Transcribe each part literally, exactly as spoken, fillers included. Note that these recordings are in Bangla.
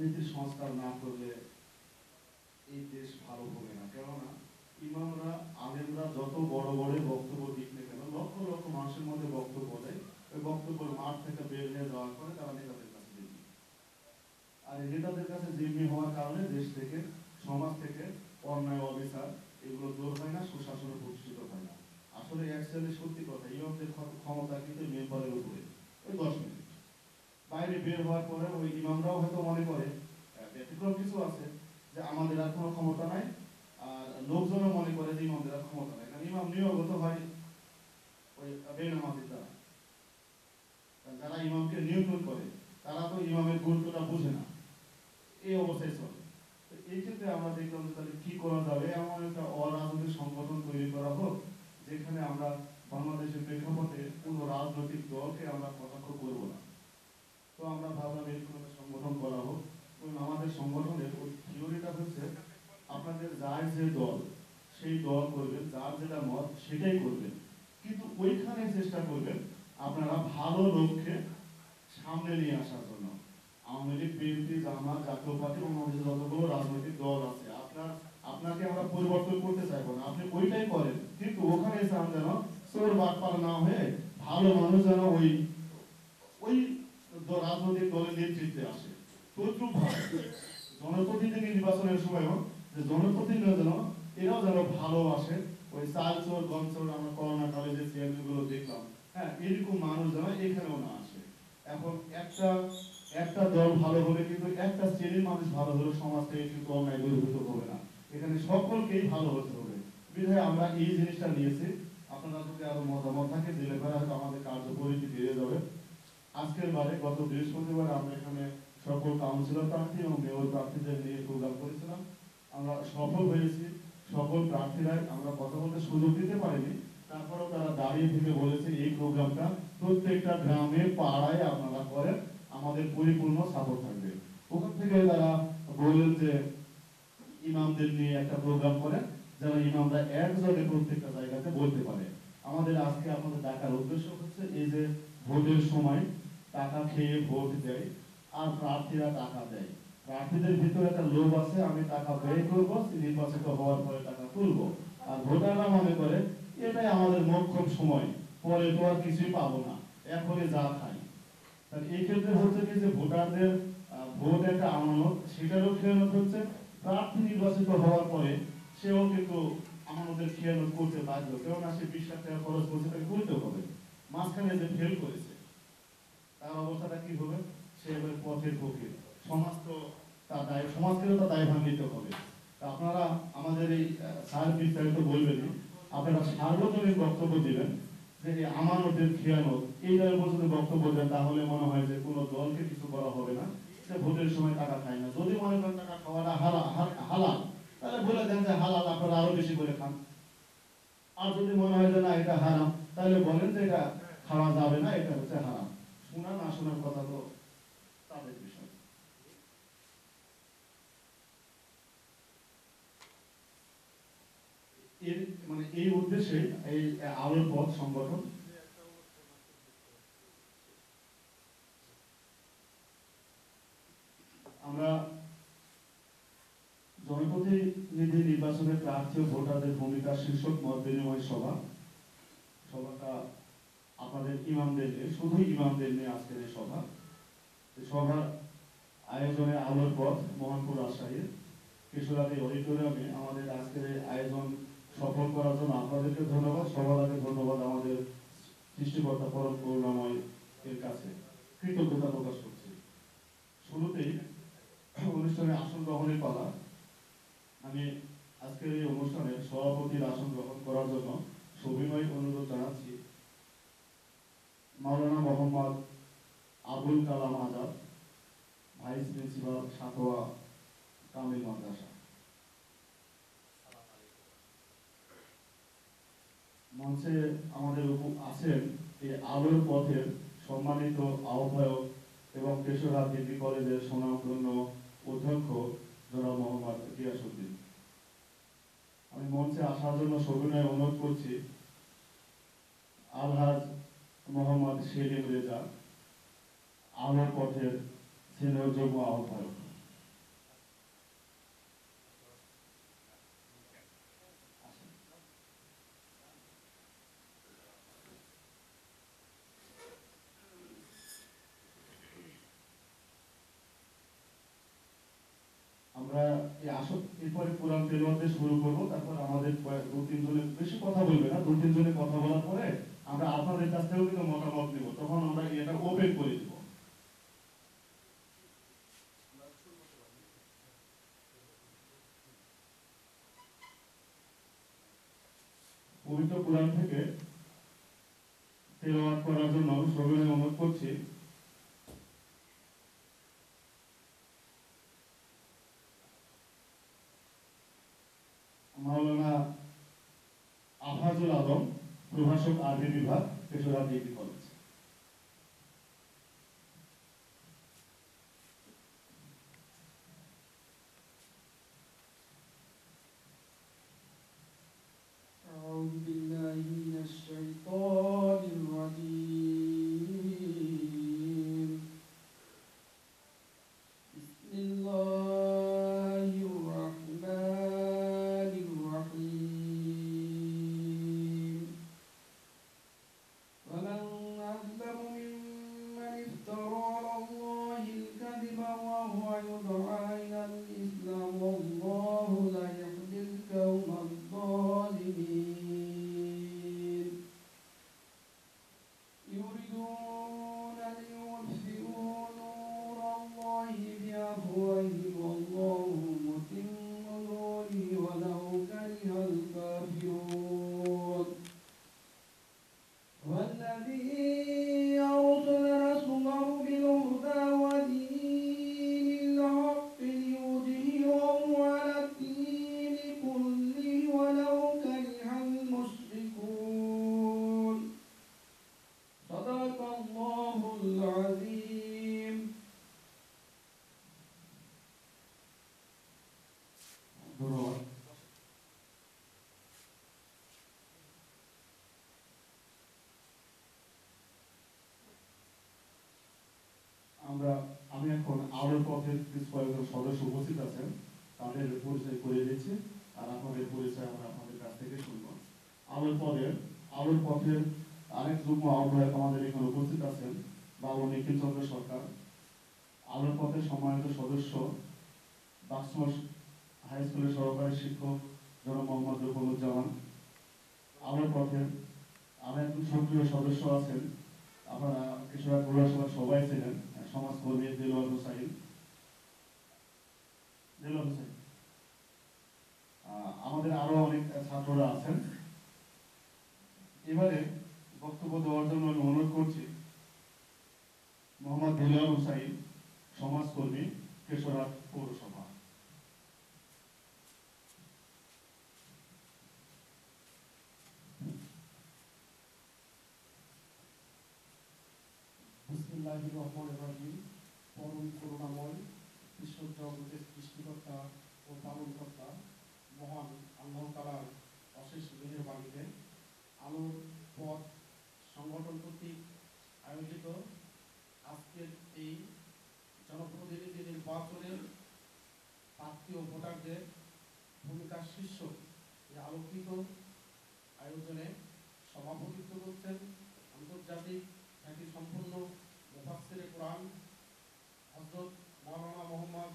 রাজনীতির সংস্কার না করলে এই দেশ ভালো হবে না। কেননা ইমামরা আলেমরা যত বড় বড় বক্তব্য দিক না কেন, লক্ষ লক্ষ মানুষের মধ্যে বক্তব্য দেয়, ওই বক্তব্যের মাঠ থেকে বের হয়ে যাওয়ার পরে তারা নেতাদের কাছে জিম্মি। আর এই নেতাদের কাছে জিম্মি হওয়ার কারণে দেশ থেকে, সমাজ থেকে অন্যায় অবিচার এগুলো দূর হয় না, সুশাসনে প্রতিষ্ঠিত হয় না। আসলে অ্যাকচুয়ালি সত্যি কথা, ইমামদের ক্ষমতা কিন্তু মেম্বারের উপরে ওই দশ মিনিট। বাইরে বের হওয়ার পরে ওই ইমামরাও হয়তো মনে করে ব্যতিক্রম কিছু আছে যে আমাদের আর কোনো ক্ষমতা নাই, আর লোকজনও মনে করে যে ইমামদের আর ক্ষমতা নাই, কারণ ইমাম নিয়োগত হয় ওই বেনামাজির দ্বারা। যারা ইমামকে নিয়ন্ত্রণ করে তারা তো ইমামের গুরুত্বটা বুঝে না, এই অবস্থায় চলে। তো এই ক্ষেত্রে আমরা দেখলাম যে তাহলে কি করা যাবে, এমন একটা অরাজনৈতিক সংগঠন তৈরি করা হোক যেখানে আমরা বাংলাদেশের প্রেক্ষাপটে কোনো রাজনৈতিক দলকে আমরা কটাক্ষ করব না। তো আমরা ভাবলাম এরকম একটা সংগঠন করা হোক। এবং আমাদের সংগঠনের ওই থিওরিটা হচ্ছে আপনাদের যার যে দল সেই দল করবেন, যার যেটা মত সেটাই করবেন, কিন্তু ওইখানে চেষ্টা করবেন আপনারা ভালো লোককে সামনে নিয়ে আসার জন্য। আওয়ামী লীগ, বিএনপি, জামাত, জাতীয় পার্টি এবং আমাদের যতগুলো রাজনৈতিক দল আছে, আপনার আপনাকে আমরা পরিবর্তন করতে চাইবো না, আপনি ওইটাই করেন, কিন্তু ওখানে চান যেন চোর বাটপার না হয়ে ভালো মানুষ যেন ওই ওই রাজনৈতিক দলের নেতৃত্বে আসে। তদ্রুপ ভাবে জনপ্রতিনিধি নির্বাচনের সময়ও যে জনপ্রতিনিধি যেন এরাও যেন ভালোবাসে, ওই চাল চোর গম চোর আমরা করোনা কালে যে চেয়ারম্যান গুলো দেখলাম, হ্যাঁ এরকম মানুষ যেন এখানেও না আসে। এখন একটা একটা দল ভালো হলে কিন্তু একটা শ্রেণীর মানুষ ভালো হলে সমাজ থেকে কিন্তু অন্যায় দূরীভূত হবে না, এখানে সকলকেই ভালো হতে হবে। বিধায় আমরা এই জিনিসটা নিয়েছি। আপনারা যদি আরো মতামত থাকে দিলে পরে হয়তো আমাদের কার্যপরিধি বেড়ে যাবে। আজকের বারে গত বৃহস্পতিবার আমরা এখানে সকল কাউন্সিলর প্রার্থী এবং মেয়র প্রার্থীদের নিয়ে প্রোগ্রাম করেছিলাম। আমরা সফল হয়েছি। সকল প্রার্থীরাই আমরা কথা বলতে সুযোগ দিতে পারিনি, তারপরেও তারা দাঁড়িয়ে থেকে বলেছে এই প্রোগ্রামটা প্রত্যেকটা গ্রামে পাড়ায় আপনারা করেন, আমাদের পরিপূর্ণ সাপোর্ট থাকবে। ওখান থেকে তারা বললেন যে ইমামদের নিয়ে একটা প্রোগ্রাম করেন, যেন ইমামরা একযোগে প্রত্যেকটা জায়গাতে বলতে পারে। আমাদের আজকে আপনাদের ডাকার উদ্দেশ্য হচ্ছে এই যে ভোটের সময় টাকা খেয়ে ভোট দেয় আর প্রার্থীরা টাকা দেয়, প্রার্থীদের ভিতরে একটা লোভ আছে, আমি টাকা ব্যয় করবো, নির্বাচিত হওয়ার পরে টাকা তুলবো, আর ভোটাররা মনে করে এটাই আমাদের মোক্ষম সময়, পরে তো আর কিছুই পাবো না, এখনই যা খাই। তাহলে এই ক্ষেত্রে হচ্ছে কি যে ভোটারদের ভোট একটা আমানত, সেটারও খেয়ানত হচ্ছে, প্রার্থী নির্বাচিত হওয়ার পরে সেও কিন্তু আমাদের খেয়ানত করতে বাধ্য, কেননা সে বিশ লাখ টাকা খরচ করছে, তাকে করতে হবে। মাঝখানে যে ফেল করেছে তার অবস্থাটা কি হবে, সে এবার পথের ফকির, সমাজ তো তার দায়, সমাজকেও তার দায়ভার নিতে হবে। আপনারা আমাদের এই স্যার বিস্তারিত বলবেন, আপনারা সার্বজনীন বক্তব্য দিবেন যে আমানতের খেয়ানত এইটার উপর যদি বক্তব্য দেন তাহলে মনে হয় যে কোনো দলকে কিছু করা হবে না, যে ভোটের সময় টাকা খায় না। যদি মনে করেন টাকা খাওয়াটা হালাল, তাহলে বলে দেন যে হালাল, আপনারা আরো বেশি করে খান। আর যদি মনে হয় যে না এটা হারাম, তাহলে বলেন যে এটা খাওয়া যাবে না, এটা হচ্ছে হারাম। শোনা না শোনার কথা তো তাদের বিষয়। এর মানে এই উদ্দেশ্যে এই আলোর পথ সংগঠন আমরা জনপ্রতিনিধি নির্বাচনের প্রার্থী ও ভোটারদের ভূমিকা শীর্ষক মত বিনিময় সভা। সভাটা আপনাদের ইমামদের নিয়ে, শুধু ইমামদের নিয়ে আজকের এই সভা। এই সভার আয়োজনে আলোর পথ মোহনপুর রাজশাহীর কিশোরাদি অডিটোরিয়ামে আমাদের আজকের এই আয়োজন সফল করার জন্য আপনাদেরকে ধন্যবাদ, সবার আগে ধন্যবাদ আমাদের সৃষ্টিকর্তা পরম করুণাময় এর কাছে কৃতজ্ঞতা প্রকাশ করছি। শুরুতেই অনুষ্ঠানে আসন গ্রহণের পালা। আমি আজকের এই অনুষ্ঠানে সভাপতির আসন গ্রহণ করার জন্য সবিনয় অনুরোধ জানাচ্ছি মাওলানা মোহাম্মদ আবুল কালাম আজাদ, ভাইস প্রিন্সিপাল, সাতোয়া কামিল মাদ্রাসা। মঞ্চে আমাদের আছেন এই আলোর পথের সম্মানিত আহ্বায়ক এবং কেশরহাট ডিগ্রি কলেজের সুনামধন্য অধ্যক্ষ জনাব মোহাম্মদ গিয়াসউদ্দিন। আমি মঞ্চে আসার জন্য সবিনয় অনুরোধ করছি আলহাজ মোহাম্মদ সেলিম রেজা, আলোর পথের সিনিয়র যুগ্ম আহ্বায়ক। আমরা এই আসর এরপরে কোরআন তেলাওয়াতে শুরু করব, তারপর আমাদের কয়েক- দু তিনজনের বেশি কথা বলবে না, দু তিনজনের কথা বলার পরে আমরা আপনাদের কাছ থেকেও কিন্তু মতামত নিব, তখন আমরা এটা ওপেন করে দিব। পবিত্র কোরআন থেকে তেলাওয়াত করার জন্য সবাই অনুরোধ করছি। মাওলানা আফাজুল আলম, প্রভাষক, আরবি বিভাগ, পেশোয়ার ডিগ্রি কলেজ। أعوذ بالله من الشيطان الرجيم. بسم الله الرحمن الرحيم. ومن أظلم ممن افترى على الله الكذب وهو يدعى إلى الإسلام والله لا يهدي القوم الظالمين. يريدون ليطفئوا نور الله بأفواههم والله متم نوره ولو كره الكافرون. والذي أرسل رسوله بالهدى ودين الحق ليظهره على الدين كله ولو كره المشركون. صدق الله العظيم. ধন্যবাদ। আমরা আমি এখন আলোর পথের বেশ কয়েকজন সদস্য উপস্থিত আছেন, তাদের পরিচয় করে দিচ্ছি, আর আপনাদের পরিচয় আমরা আপনাদের কাছ থেকে শুনব। আলোর পথের আলোর পথের আরেক যুগ্ম আহ্বায়ক আমাদের এখানে উপস্থিত আছেন, বাবু নিখিল চন্দ্র সরকার। আলোর পথের সম্মানিত সদস্য, বাক্সমস হাই স্কুলের সহকারী শিক্ষক জনাব মোহাম্মদ রুকনুজ্জামান। আলোর পথের আর একজন সক্রিয় সদস্য আছেন, আপনারা কৃষক পৌরসভার সবাই ছিলেন, সমাজকর্মী দেলোয়ার হোসাইন। দেলোয়ার হোসাইন আহ, আমাদের আরো অনেক ছাত্ররা আছেন। এবারে বক্তব্য দেওয়ার জন্য আমি অনুরোধ করছি মোহাম্মদ দেলোয়ার হোসাইন, সমাজকর্মী, কেশরহাট পৌরসভা। বিসমিল্লাহির রহমানির রহিম। পরম করুণাময়, বিশ্ব জগতের সৃষ্টিকর্তা ও পালনকর্তা মহান আল্লাহ তাআলার অশেষ মেহেরবানিতে আলোর পথ সংগঠন কর্তৃক আয়োজিত আজকের এই জনপ্রতিনিধি নির্বাচনের প্রার্থী ও ভোটারদের ভূমিকা শীর্ষক এই আলোকিত আয়োজনে সভাপতিত্ব করছেন আন্তর্জাতিক খ্যাতি সম্পন্ন মুফাসসিরে কোরআন হযরত মাওলানা মোহাম্মদ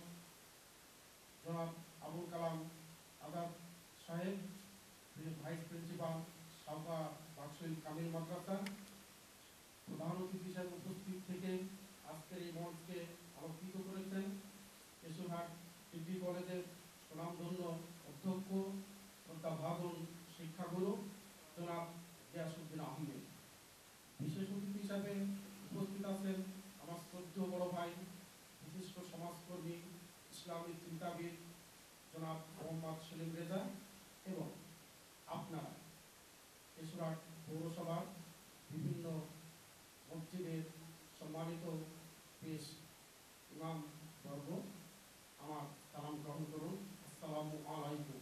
জনাব আবুল কালাম আজাদ সাহেব, ভাইস প্রিন্সিপাল সাউকা বাকশিল কামিল মাদ্রাসা। প্রধান অতিথি হিসেবে উপস্থিত থেকে আজকের এই মঞ্চকে আলোকিত করেছেন কেশরহাট ডিগ্রি কলেজের সুনামধন্য অধ্যক্ষ শ্রদ্ধাভাজন শিক্ষাগুরু জনাব গিয়াসউদ্দিন আহমেদ। বিশেষ অতিথি হিসাবে উপস্থিত আছেন আমার শ্রদ্ধেয় বড় ভাই, বিশিষ্ট সমাজকর্মী, ইসলামী চিন্তাবিদ জনাব মোহাম্মদ সেলিম রেজা, এবং আপনারা কেশরহাট পৌরসভার বিভিন্ন মসজিদের সম্মানিত পেশ ইমাম বর্গ, আমার সালাম গ্রহণ করুন। আসসালামু আলাইকুম।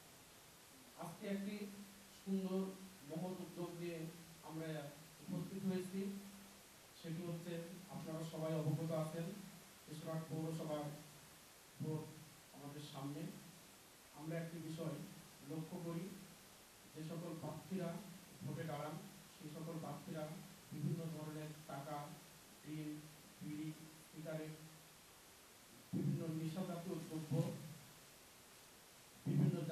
আজকে একটি সুন্দর মহৎ উদ্যোগ নিয়ে আমরা উপস্থিত হয়েছি। সেটি হচ্ছে, আপনারা সবাই অবগত আছেন, কেশরহাট পৌরসভার ভোট আমাদের সামনে। আমরা একটি বিষয় লক্ষ্য করি, যে সকল প্রার্থীরা ভোটে দাঁড়ান সেই সকল প্রার্থীরা বিভিন্ন ধরনের টাকা, ঋণ, বিড়ি, সিগারেট, বিভিন্ন নেশা জাতীয় দ্রব্য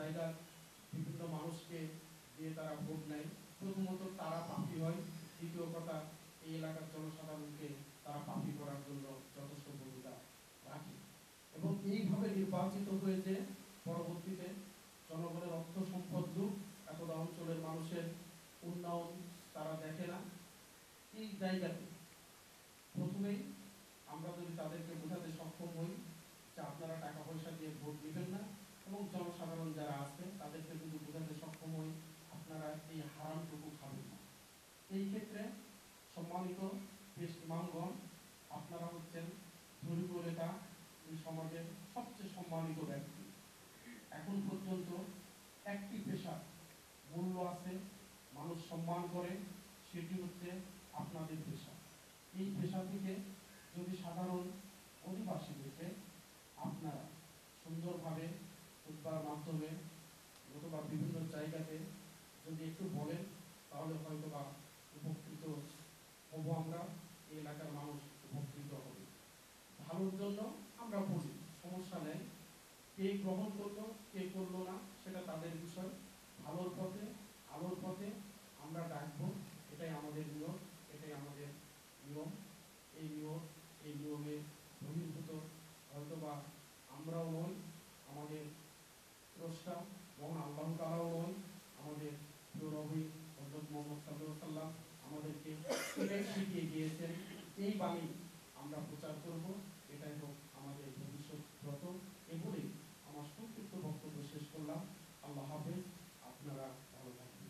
জায়গার বিভিন্ন মানুষকে দিয়ে তারা ভোট নেয়, প্রথমত তারা পাপী হয়, দ্বিতীয় কথা এই এলাকার জনসাধারণকে তারা পাপী করার জন্য যথেষ্ট ভূমিকা রাখে। এবং এইভাবে নির্বাচিত হয়ে যে পরবর্তীতে জনগণের অর্থ সম্পদ লুট, একদা অঞ্চলের মানুষের উন্নয়ন তারা দেখে না। এই জায়গাতে প্রথমেই আমরা যদি তাদেরকে বোঝাতে সক্ষম হই যে আপনারা টাকা পয়সা দিয়ে ভোট দিবেন না, এবং জনসাধারণ যারা আছে তাদেরকে যদি বোঝাতে সক্ষম হই আপনারা এই হারামটুকু খাবেন না, এই ক্ষেত্রে সম্মানিত দেশ ইমামগণ, আপনারা হচ্ছেন ধর্মীয় নেতা, এই সমাজের সবচেয়ে সম্মানিত ব্যক্তি। এখন পর্যন্ত একটি পেশা মূল্য আছে, মানুষ সম্মান করে, সেটি হচ্ছে আপনাদের পেশা। এই পেশা থেকে যদি সাধারণ অধিবাসীদেরকে আপনারা সুন্দরভাবে খুতবার মাধ্যমে অথবা বিভিন্ন জায়গাতে যদি একটু বলেন, তাহলে হয়তো বা উপকৃত হব আমরা, এই এলাকার মানুষ উপকৃত হবে। ভালোর জন্য আমরা বলি, সমস্যা নেই, কে গ্রহণ করলো কে করলো না সেটা তাদের বিষয়। ভালোর পথে আলোর পথে আমরা ডাকবো, এটাই আমাদের নিয়ম, এটাই আমাদের নিয়ম। এই নিয়ম এই নিয়মে বহির্ভূত হয়তোবা আমরাও নই, আমাদের স্রষ্টা মহান আল্লাহ তাআলাও নয়, আমাদের প্রিয় নবী হযরত মুহাম্মদ সাল্লাল্লাহু আলাইহি ওয়াসাল্লাম আমাদেরকে এটাই শিখিয়ে গিয়েছেন। এই বাণী আমরা প্রচার করব, এটাই হোক আমাদের ভবিষ্যৎ ব্রত। এগুলি আমার সংক্ষিপ্ত বক্তব্য শেষ করলাম। আল্লাহ হাফেজ, আপনারা ভালো থাকবেন।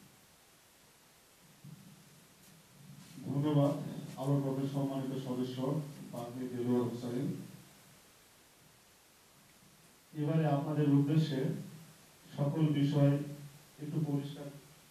ধন্যবাদ আলোর পথের সম্মানিত সদস্য পাগনি দেলোয়ার হোসেন। এবারে আপনাদের উদ্দেশ্যে সকল বিষয় একটু পরিষ্কার।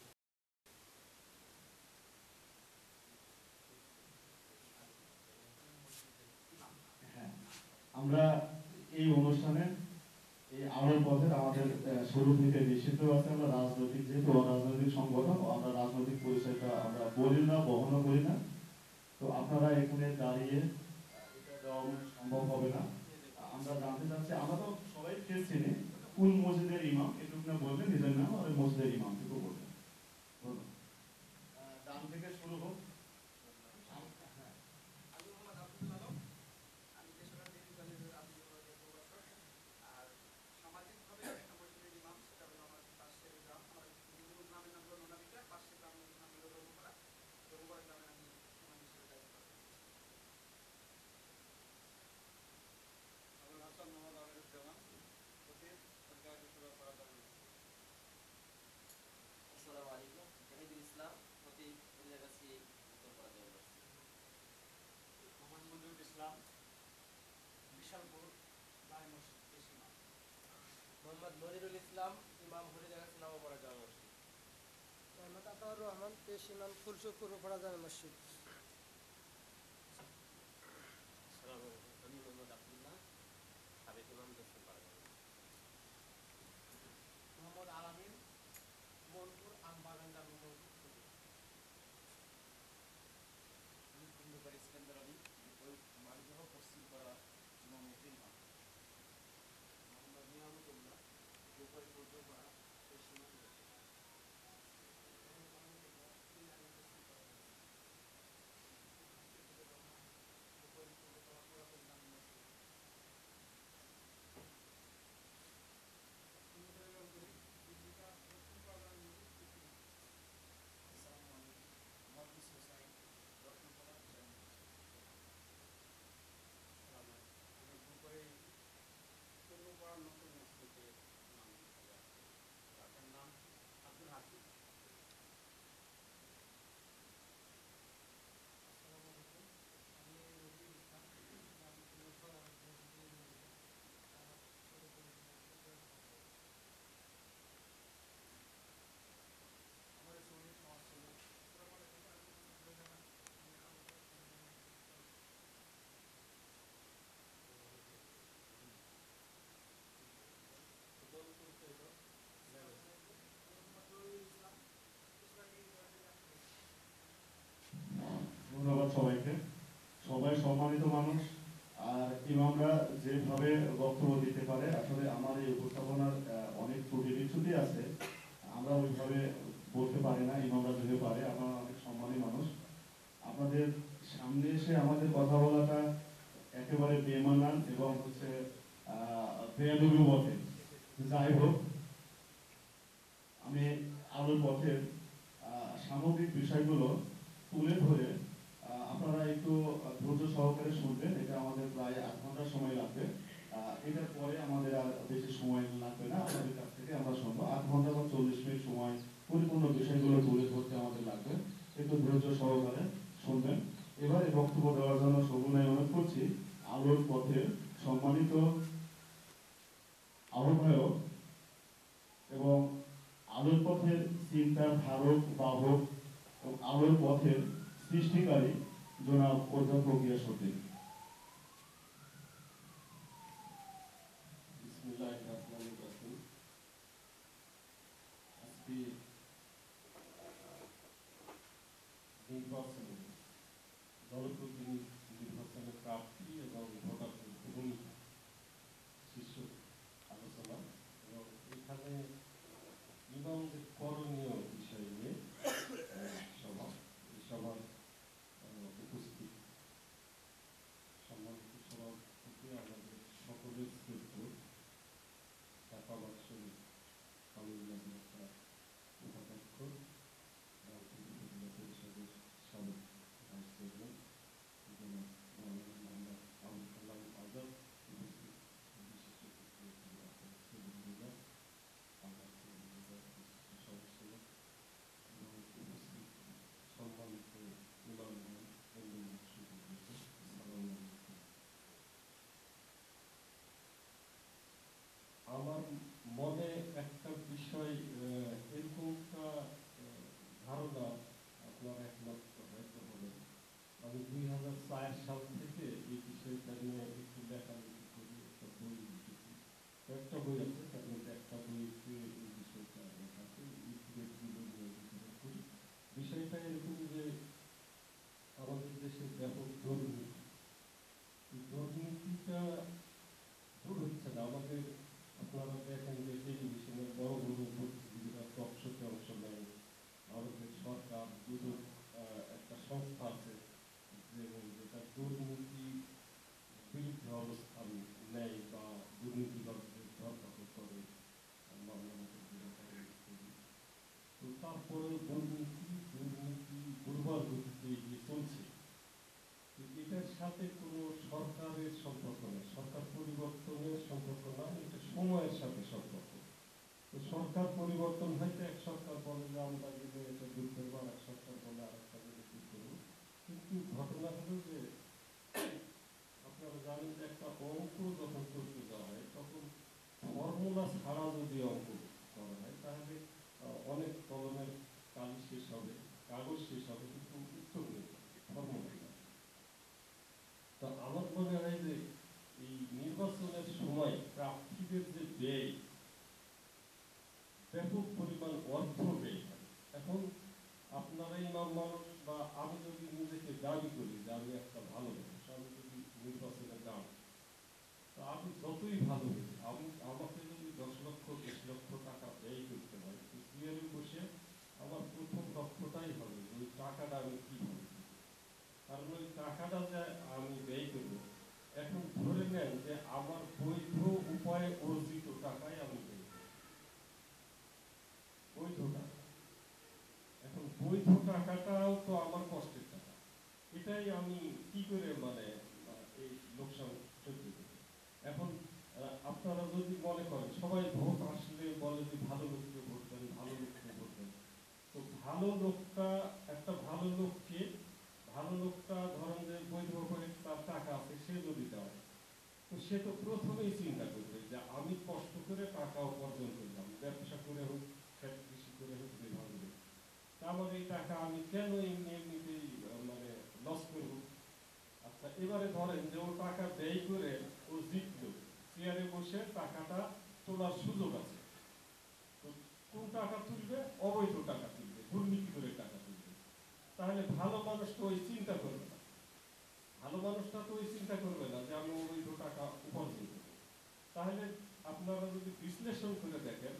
হ্যাঁ, আমরা এই অনুষ্ঠানে এই আলোর পথে আমাদের শুরু থেকে নিষিদ্ধ আছে, আমরা রাজনৈতিক যেহেতু অরাজনৈতিক সংগঠন, আমরা রাজনৈতিক পরিচয়টা আমরা বলি না, বহনও করি না। তো আপনারা এখানে দাঁড়িয়ে এটা দেওয়া সম্ভব হবে না। আমরা জানতে চাচ্ছি, আমরা তো সবাই ফেস চিনি, কোন মসজিদের ইমাম এটুকু না বলবেন, নিজের নাম আর মসজিদের ইমাম টুকু বলবেন। ডান থেকে শুরু হোক। আমি মোহাম্মদ আব্দুল আলম, আমি দেশের দিন কলেজের আব্দুল কলেজের প্রভাষক, আর সামাজিকভাবে একটা মসজিদের ইমাম, সেটা হলো আমার পাশের গ্রাম, আমার মূল গ্রামের নাম হলো নোনাবিটা, পাশের গ্রামের নাম হলো রঘুপাড়া, রঘুপাড়া গ্রামের আমি ইমাম হিসেবে দায়িত্ব পালন করছি। আবুল হাসান মোহাম্মদ আমিরুজ্জামান, খতিব সরকারি সুরাপাড়া জামে মসজিদ। আসসালামু আলাইকুম, জাহিদুল ইসলাম, খতিব উল্লেগাছি উত্তরপাড়া জামে মসজিদ। মোহাম্মদ মঞ্জুরুল ইসলাম, বিশালপুর জামে মসজিদ পেশ ইমাম। মোহাম্মদ মনিরুল ইসলাম, ইমাম হরিদাগাছি নবপাড়া জামে মসজিদ। মোহাম্মদ আতাউর রহমান, পেশ ইমাম, ফুলসুক পূর্বপাড়া জামে মসজিদ। আসসালামু আলাইকুম, আমি মোহাম্মদ আব্দুল্লাহ, সাবেক ইমাম দক্ষিণপাড়া জামে মসজিদ। মোহাম্মদ আলামিন, মনপুর আমবাগান জামে মসজিদ। আমি খন্দকার ইস্কান্দার আলী, মালিদহ পশ্চিমপাড়া জুমা মসজিদ ইমাম। মোহাম্মদ নিয়ামতুল্লাহ, গোপাল চৌদ্দপাড়া পেশ ইমাম মসজিদ। আসসালামু আলাইকুম, মহাদিস হোসাইন, রত্নপাড়া জামে মসজিদ। আমি দুপুরে চৌদ্দপাড়া নতুন মসজিদে ইমাম হিসেবে আছি। তার নাম আব্দুল হাকিম। আসসালামু আলাইকুম, আমি রবিউল ইসলাম, ইসলাম পূর্বপাড়া মসজিদের ইমাম। আমার ছোট বোন আমাদের সঙ্গীত সমাজসেবক ধন্যবাদ সবাইকে। সবাই সম্মানিত মানুষ, আর ইমামরা যেভাবে বক্তব্য দিতে পারে, আসলে আমার এই উপস্থাপনার আহ, অনেক ছুটি ছুটি আছে, আমরা ওইভাবে বলতে পারি না, ইমামরা যেতে পারে, আপনারা অনেক সম্মানী মানুষ। আপনাদের সামনে এসে আমাদের কথা বলাটা একেবারে বেমানান এবং হচ্ছে বেয়াদবি বটে। যাই হোক, আমি আলোর পথের আহ, সামগ্রিক বিষয়গুলো তুলে ধরে আহ, আপনারা একটু ধৈর্য সহকারে শুনবেন। এটা আমাদের প্রায় আধ ঘন্টা সময় লাগবে। আহ, এটার পরে আমাদের আর বেশি সময় লাগবে না, আপনাদের কাছ থেকে আমরা শুনবো। আধ ঘন্টা বা চল্লিশ মিনিট সময় পরিপূর্ণ বিষয়গুলো তুলে ধরতে আমাদের লাগবে, একটু ধৈর্য সহকারে শুনবেন। এবারে বক্তব্য দেওয়ার জন্য সগুনায় অনুরোধ করছি আলোর পথের সম্মানিত আহ্বায়ক এবং আলোর পথের চিন্তার ধারক বাহক এবং আলোর পথের সৃষ্টিকারী জনাব অধ্যাপক গিয়াসউদ্দিন। বিসমিল্লাহির রহমানির রহিম। আজকে নির্বাচনে জনপ্রতিনিধি নির্বাচনের প্রার্থী এবং ভোটারদের ভূমিকা শীর্ষক আলোচনা, এবং এখানে ইমামদের করণীয় বিষয় নিয়ে সভা। এই সভার উপস্থিত সম্মানিত সভাপতি আমাদের সকলের শ্রদ্ধ চাপাবাদ শরীফ কামিল্লা মাদ্রাসার উপাধ্যক্ষ উপজেলা পরিষদের সাবেক ভাইস চেয়ারম্যান জনাব মাওলানা মোহাম্মদ আবুল কালাম আজাদ, উপস্থিত বিশিষ্ট সেলিমুল্লাহ আজাদ, সেলিমুল্লাহ বিশিষ্ট সদস্যরা এবং উপস্থিত সম্মানিত ইমামগণ, বন্ধুগণ, সুধীবৃন্দ, আসসালামু আলাইকুম। আমার মনে একটা বিষয়, এরকমটা ধারণা আপনারা একমাত্র হয়তো হবেন। আমি দুই হাজার চার সাল থেকে এই বিষয়টা নিয়ে একটু লেখালেখি করি, একটা বই লিখেছি, কয়েকটা বই আছে, তার মধ্যে একটা বইতে এই বিষয়টা লেখা আছে, ইউটিউবগুলো নিয়ে বিচার করি। বিষয়টা এরকম যে আমাদের দেশের ব্যাপক দুর্নীতি, এই দুর্নীতিটা দূর হচ্ছে না। আমাদের আপনারা দেখেন যে টেলিভিশনের বড় বড় প্রতিযোগীরা টক শোতে অংশ নেয়। ভারতের সরকার দুদক একটা সংস্থা আছে যেটা দুর্নীতি বিরুদ্ধে অবস্থান নেয় বা দুর্নীতিবাদদের ধরপাকড় করে, মামলা মোকদ্দমা করে ইত্যাদি। তো তারপরেও দুর্নীতি দুর্নীতি দুর্বল গতিতে এগিয়ে চলছে। এটার সাথে কোনো সরকারের সম্পর্ক নেই, সরকার পরিবর্তনের সম্পর্ক না, এটা সময়ের সাথে সম্পর্ক। তো সরকার পরিবর্তন হয়তো এক সরকার বলে যে আমরা গেলে এটা দূর করবো, আর এক সরকার বলে আর একটা গেলে দূর করবো। কিন্তু ঘটনা হলো যে আপনারা জানেন যে একটা অঙ্ক যখন করতে যাওয়া হয় তখন ফর্মুলা ছাড়া যদি অঙ্ক করা হয় তাহলে অনেক কলমের কালি শেষ হবে, কাগজ শেষ হবে, কিন্তু উত্তর নেই, ফর্মুলা। তো আমার মনে হয় যে এই নির্বাচনের সময় প্রার্থীদের যে ব্যয়, ব্যাপক পরিমাণ অর্থ ব্যয় হয়। এখন আপনারা ইমাম মানুষ বা আমি যদি নিজেকে দাবি করি যে আমি একটা ভালো মানুষ, আমি যদি নির্বাচনে যান, তো আমি যতই ভালো হই, আমি আমাকে যদি দশ লক্ষ বিশ লক্ষ টাকা ব্যয় করতে হয়, তো চেয়ারে বসে আমার প্রথম লক্ষ্যটাই হবে যে ওই টাকাটা আমি কিভাবে দিব। কারণ ওই টাকাটা যে আমি ব্যয় করবো, এখন ধরে নেন যে আমার বৈধ উপায়ে অর্জিত টাকায় আমি ব্যয় করব, বৈধ টাকা। এখন বৈধ টাকাটাও তো আমার কষ্টের টাকা, এটাই আমি কি করে মানে এই লোকসান সহ্য করি। এখন আপনারা যদি মনে করেন সবাই ভোট আসলে বলে যে ভালো লোককে ভোট দেন, ভালো লোককে ভোট দেন, তো ভালো লোকটা একটা ভালো লোককে ভালো লোকটা ধরেন যে বৈধ করে তার টাকা আছে, সে যদি দেয়, তো সে তো প্রথমেই চিন্তা করবে যে আমি কষ্ট করে টাকা উপার্জন করলাম, ব্যবসা করে হোক, ক্ষেত কৃষি করে হোক, যেভাবে হোক, আমার এই টাকা আমি কেন এমনি এমনিতেই মানে লস করব। আচ্ছা, এবারে ধরেন যে ও টাকা ব্যয় করে ও জিতলো, চেয়ারে বসে টাকাটা তোলার সুযোগ আছে, তো কোন টাকা তুলবে? অবৈধ টাকা তুলবে, দুর্নীতি করে টাকা তুলবে। তাহলে ভালো মানুষ তো ওই চিন্তা করবে না, ভালো মানুষটা তো ওই চিন্তা করবে না যে আমি অবৈধ টাকা উপার্জন করব। তাহলে আপনারা যদি বিশ্লেষণ করে দেখেন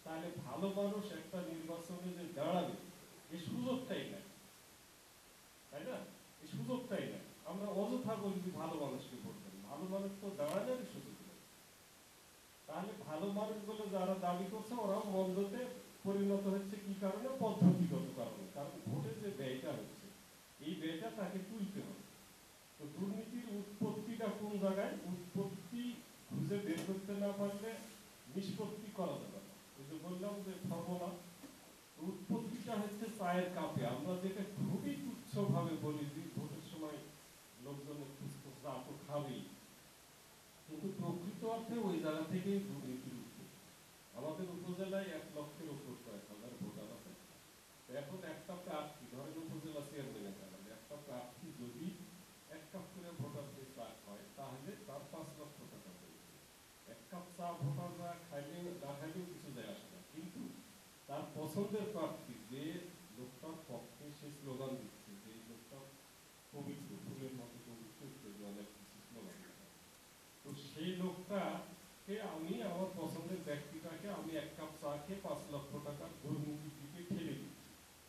তাহলে ভালো মানুষ একটা নির্বাচনে যে দাঁড়াবে এই সুযোগটাই নাই, তাই না? এই সুযোগটাই নাই। আমরা অযথা বলি যে ভালো মানুষকে ভোট দেন, ভালো মানুষ তো দাঁড়ানোরই সুযোগ নেই। তাহলে ভালো মানুষ বলে যারা দাবি করছে ওরা মন্দতে পরিণত হচ্ছে কি কারণে? পদ্ধতিগত কারণে। কারণ ভোটে যে ব্যয়টা হচ্ছে এই ব্যয়টা তাকে তুলতে হবে। তো দুর্নীতির উৎপত্তিটা কোন জায়গায়? উৎপত্তি খুঁজে বের করতে না পারলে নিষ্পত্তি করা যাবে না। ওই যে বললাম যে ফর্মুলা, উৎপত্তিটা হচ্ছে চায়ের কাপে। আমরা যেটা খুবই তুচ্ছ ভাবে বলি যে ভোটের সময় লোকজন খুচখুচ চা তো খাবেই, কিন্তু প্রকৃত অর্থে ওই জায়গা থেকেই দুর্নীতির উৎপত্তি। আমাদের উপজেলায় এক লক্ষের উপর কয়েক হাজার ভোটার আছে। এখন একটা প্রার্থী, ধরেন উপজেলা চেয়ারম্যানের কারণে একটা প্রার্থী যদি এক কাপ করে ভোটারকে চা খায় তাহলে তার পাঁচ লক্ষ টাকা পড়েছে। এক কাপ চা ভোটাররা খাইলে না খাইলেও কিছু যায় আসে না, কিন্তু তার পছন্দের প্রার্থী যে লোকটার পক্ষে সে স্লোগান দিচ্ছে, যে লোকটা পবিত্র, ফুলের মতো পবিত্র ইত্যাদি অনেক কিছু স্লোগান দিচ্ছে, তো সেই লোকটাকে আমি আমার পছন্দের ব্যক্তিটাকে আমি এক কাপ চা খেয়ে পাঁচ লক্ষ টাকার দুর্নীতির দিকে ঠেলে দিচ্ছি।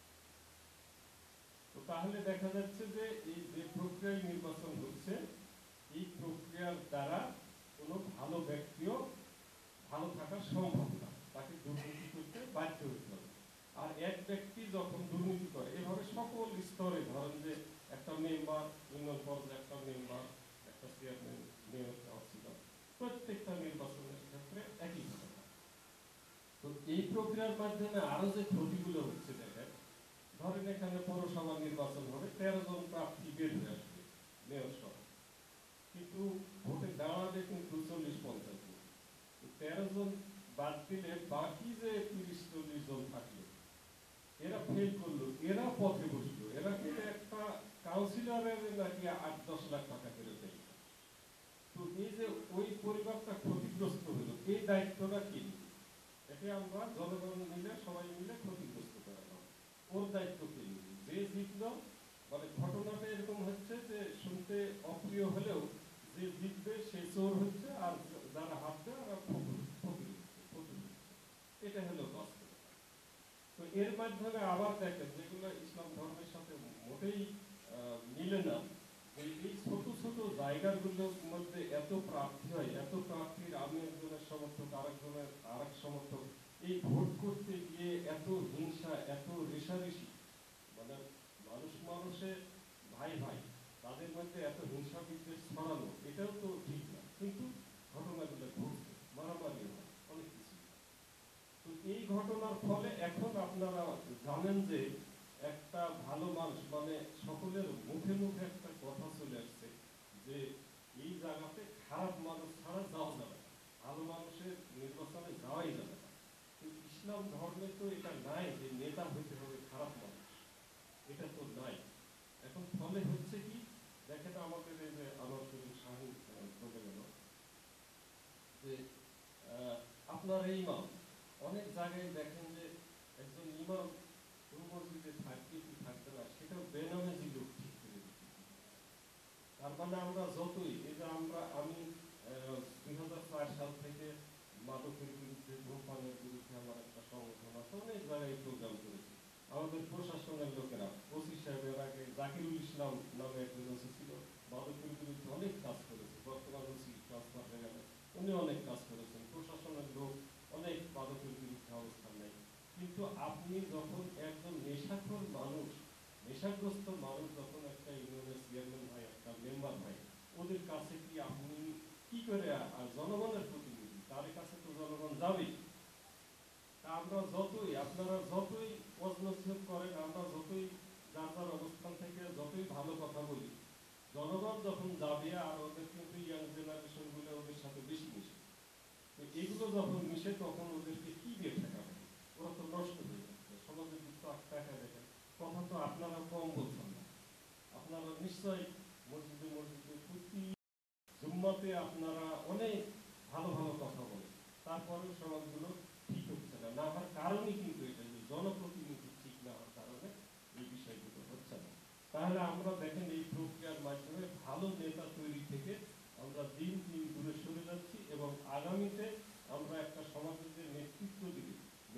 তো তাহলে দেখা যাচ্ছে যে এই যে প্রক্রিয়ায় নির্বাচন হচ্ছে এই প্রক্রিয়ার দ্বারা কোনো ভালো ব্যক্তিও ভালো থাকা সম্ভব না, তাকে দুর্নীতি করতে বাধ্য হতে হবে। আর এক ব্যক্তি যখন দুর্নীতি করে, এভাবে সকল স্তরে, ধরেন যে একটা মেম্বার, ইউনিয়ন পর্যায়ে একটা মেম্বার, একটা চেয়ারম্যান, মেয়র, কাউন্সিলর, প্রত্যেকটা নির্বাচনের ক্ষেত্রে একই ঘটনা। তো এই প্রক্রিয়ার মাধ্যমে আরো যে ক্ষতিগুলো হচ্ছে দেখেন, ধরেন এখানে পৌরসভা নির্বাচন হবে, তেরো জন প্রার্থী বের হয়ে আসবে মেয়র সহ, কিন্তু ভোটে দাঁড়াবে কিন্তু চল্লিশ পঞ্চাশ জন। তেরো জন বাদ দিলে বাকি যে তিরিশ চল্লিশ জন থাকলো, এরা ফেল করলো, এরা পথে বসলো, এরা কিন্তু একটা কাউন্সিলরের নাকি আট দশ লাখ টাকা করে ফেল। তো এই যে ওই পরিবারটা ক্ষতিগ্রস্ত হলো, এই দায়িত্বটা কি? একে আমরা জনগণ মিলে সবাই মিলে ক্ষতিগ্রস্ত করা হবে। ওর দায়িত্ব কে নিবে? যে জিতলো, মানে ঘটনাটা এরকম হচ্ছে যে শুনতে অপ্রিয় হলেও যে জিতবে সে চোর হচ্ছে, আর যারা হারবে ওরা ফকির ফকির হচ্ছে, ফকির হচ্ছে। এটা হলো বাস্তব। তো এর মাধ্যমে আবার দেখেন যেগুলো ইসলাম ধর্মের সাথে মোটেই মিলে না, এই ছোট ছোট জায়গাগুলোর মধ্যে এত প্রার্থী হয়, এত প্রার্থীর আমি একজনের সমর্থক, আরেকজনের আরেক সমর্থক, এই ভোট করতে গিয়ে এত হিংসা, এত রেষারেষি, মানে মানুষ মানুষে ভাই ভাই তাদের মধ্যে এত হিংসা বিদ্বেষ ছড়ানো, এটাও তো ঠিক না, কিন্তু ঘটনাগুলো ঘটছে, মারামারি হয়, অনেক কিছু। তো এই ঘটনার ফলে এখন আপনারা জানেন যে একটা ভালো মানুষ, মানে সকলের মুখে মুখে একটা কথা চলে আসছে যে এই জায়গাতে খারাপ মানুষ ছাড়া যাওয়া যাবে না, ভালো মানুষের নির্বাচনে যাওয়াই যাবে না। কিন্তু ইসলাম ধর্মে তো এটা নাই যে নেতা হতে হবে খারাপ মানুষ, এটা তো নাই। এখন ফলে হচ্ছে কি দেখেন, আমাদের এই যে আনোয়ার করিম শাহীন বলে গেল যে আপনার এই ইমাম, অনেক জায়গায় দেখেন যে একজন ইমাম কোন মসজিদে থাকবে কি থাকবে না সেটা বেনামেজি লোক ঠিক করে দিচ্ছে। তার মানে আমরা যতই এই যে আমরা আমি দুই হাজার চার সাল থেকে মাদকের বিরুদ্ধে, ধূমপানের বিরুদ্ধে আমার একটা সংগঠন আছে, অনেক জায়গায় প্রোগ্রাম করেছি। আমাদের প্রশাসনের লোকেরা, ওসি সাহেবের আগে জাকিরুল ইসলাম নামে একজন ওসি ছিল, মাদকের বিরুদ্ধে অনেক কাজ করেছে। বর্তমান ওসি ট্রান্সফার হয়ে গেল, উনি অনেক কাজ করেছেন। প্রশাসনের লোক অনেক মাদকের বিরুদ্ধে অবস্থান নেয়। কিন্তু আপনি যখন একজন নেশাখোর মানুষ, নেশাগ্রস্ত মানুষ যখন একটা ইউনিয়নের চেয়ারম্যান ভাই, একটা মেম্বার ভাই, ওদের কাছে কি আপনি কি করে, আর জনগণের প্রতিনিধি, তার কাছে তো জনগণ যাবেই। তা আমরা যতই, আপনারা যতই অজনসিহত করেন, আমরা যতই যার যার অবস্থান থেকে যতই ভালো কথা বলি, জনগণ যখন যাবে, আর ওদের কিন্তু ইয়াং জেনারেশন গুলো ওদের সাথে বেশি মিশে, তো এগুলো যখন মিশে তখন ওদেরকে কি দিয়ে ঠেকাবে? ওরা তো নষ্ট হয়ে যাচ্ছে। সমাজের দিক তো টাকা দেখেন, কথা তো আপনারা কম বলছেন না। আপনারা নিশ্চয়ই মসজিদে মসজিদে প্রতি জুম্মাতে আপনারা অনেক ভালো ভালো কথা বলেন, তারপরেও সমাজগুলো ঠিক হচ্ছে না। না হওয়ার কারণই কিন্তু এটা, যে জনপ্রতিনিধি ঠিক না হওয়ার কারণে এই বিষয়গুলো হচ্ছে না। তাহলে আমরা দেখেন এই প্রক্রিয়ার মাধ্যমে ভালো নেতা তৈরি থেকে আমরা দিন দিন দূরে সরে যাচ্ছি, এবং আগামীতে আমরা একটা সমাজের যে নেতৃত্ব দিবে,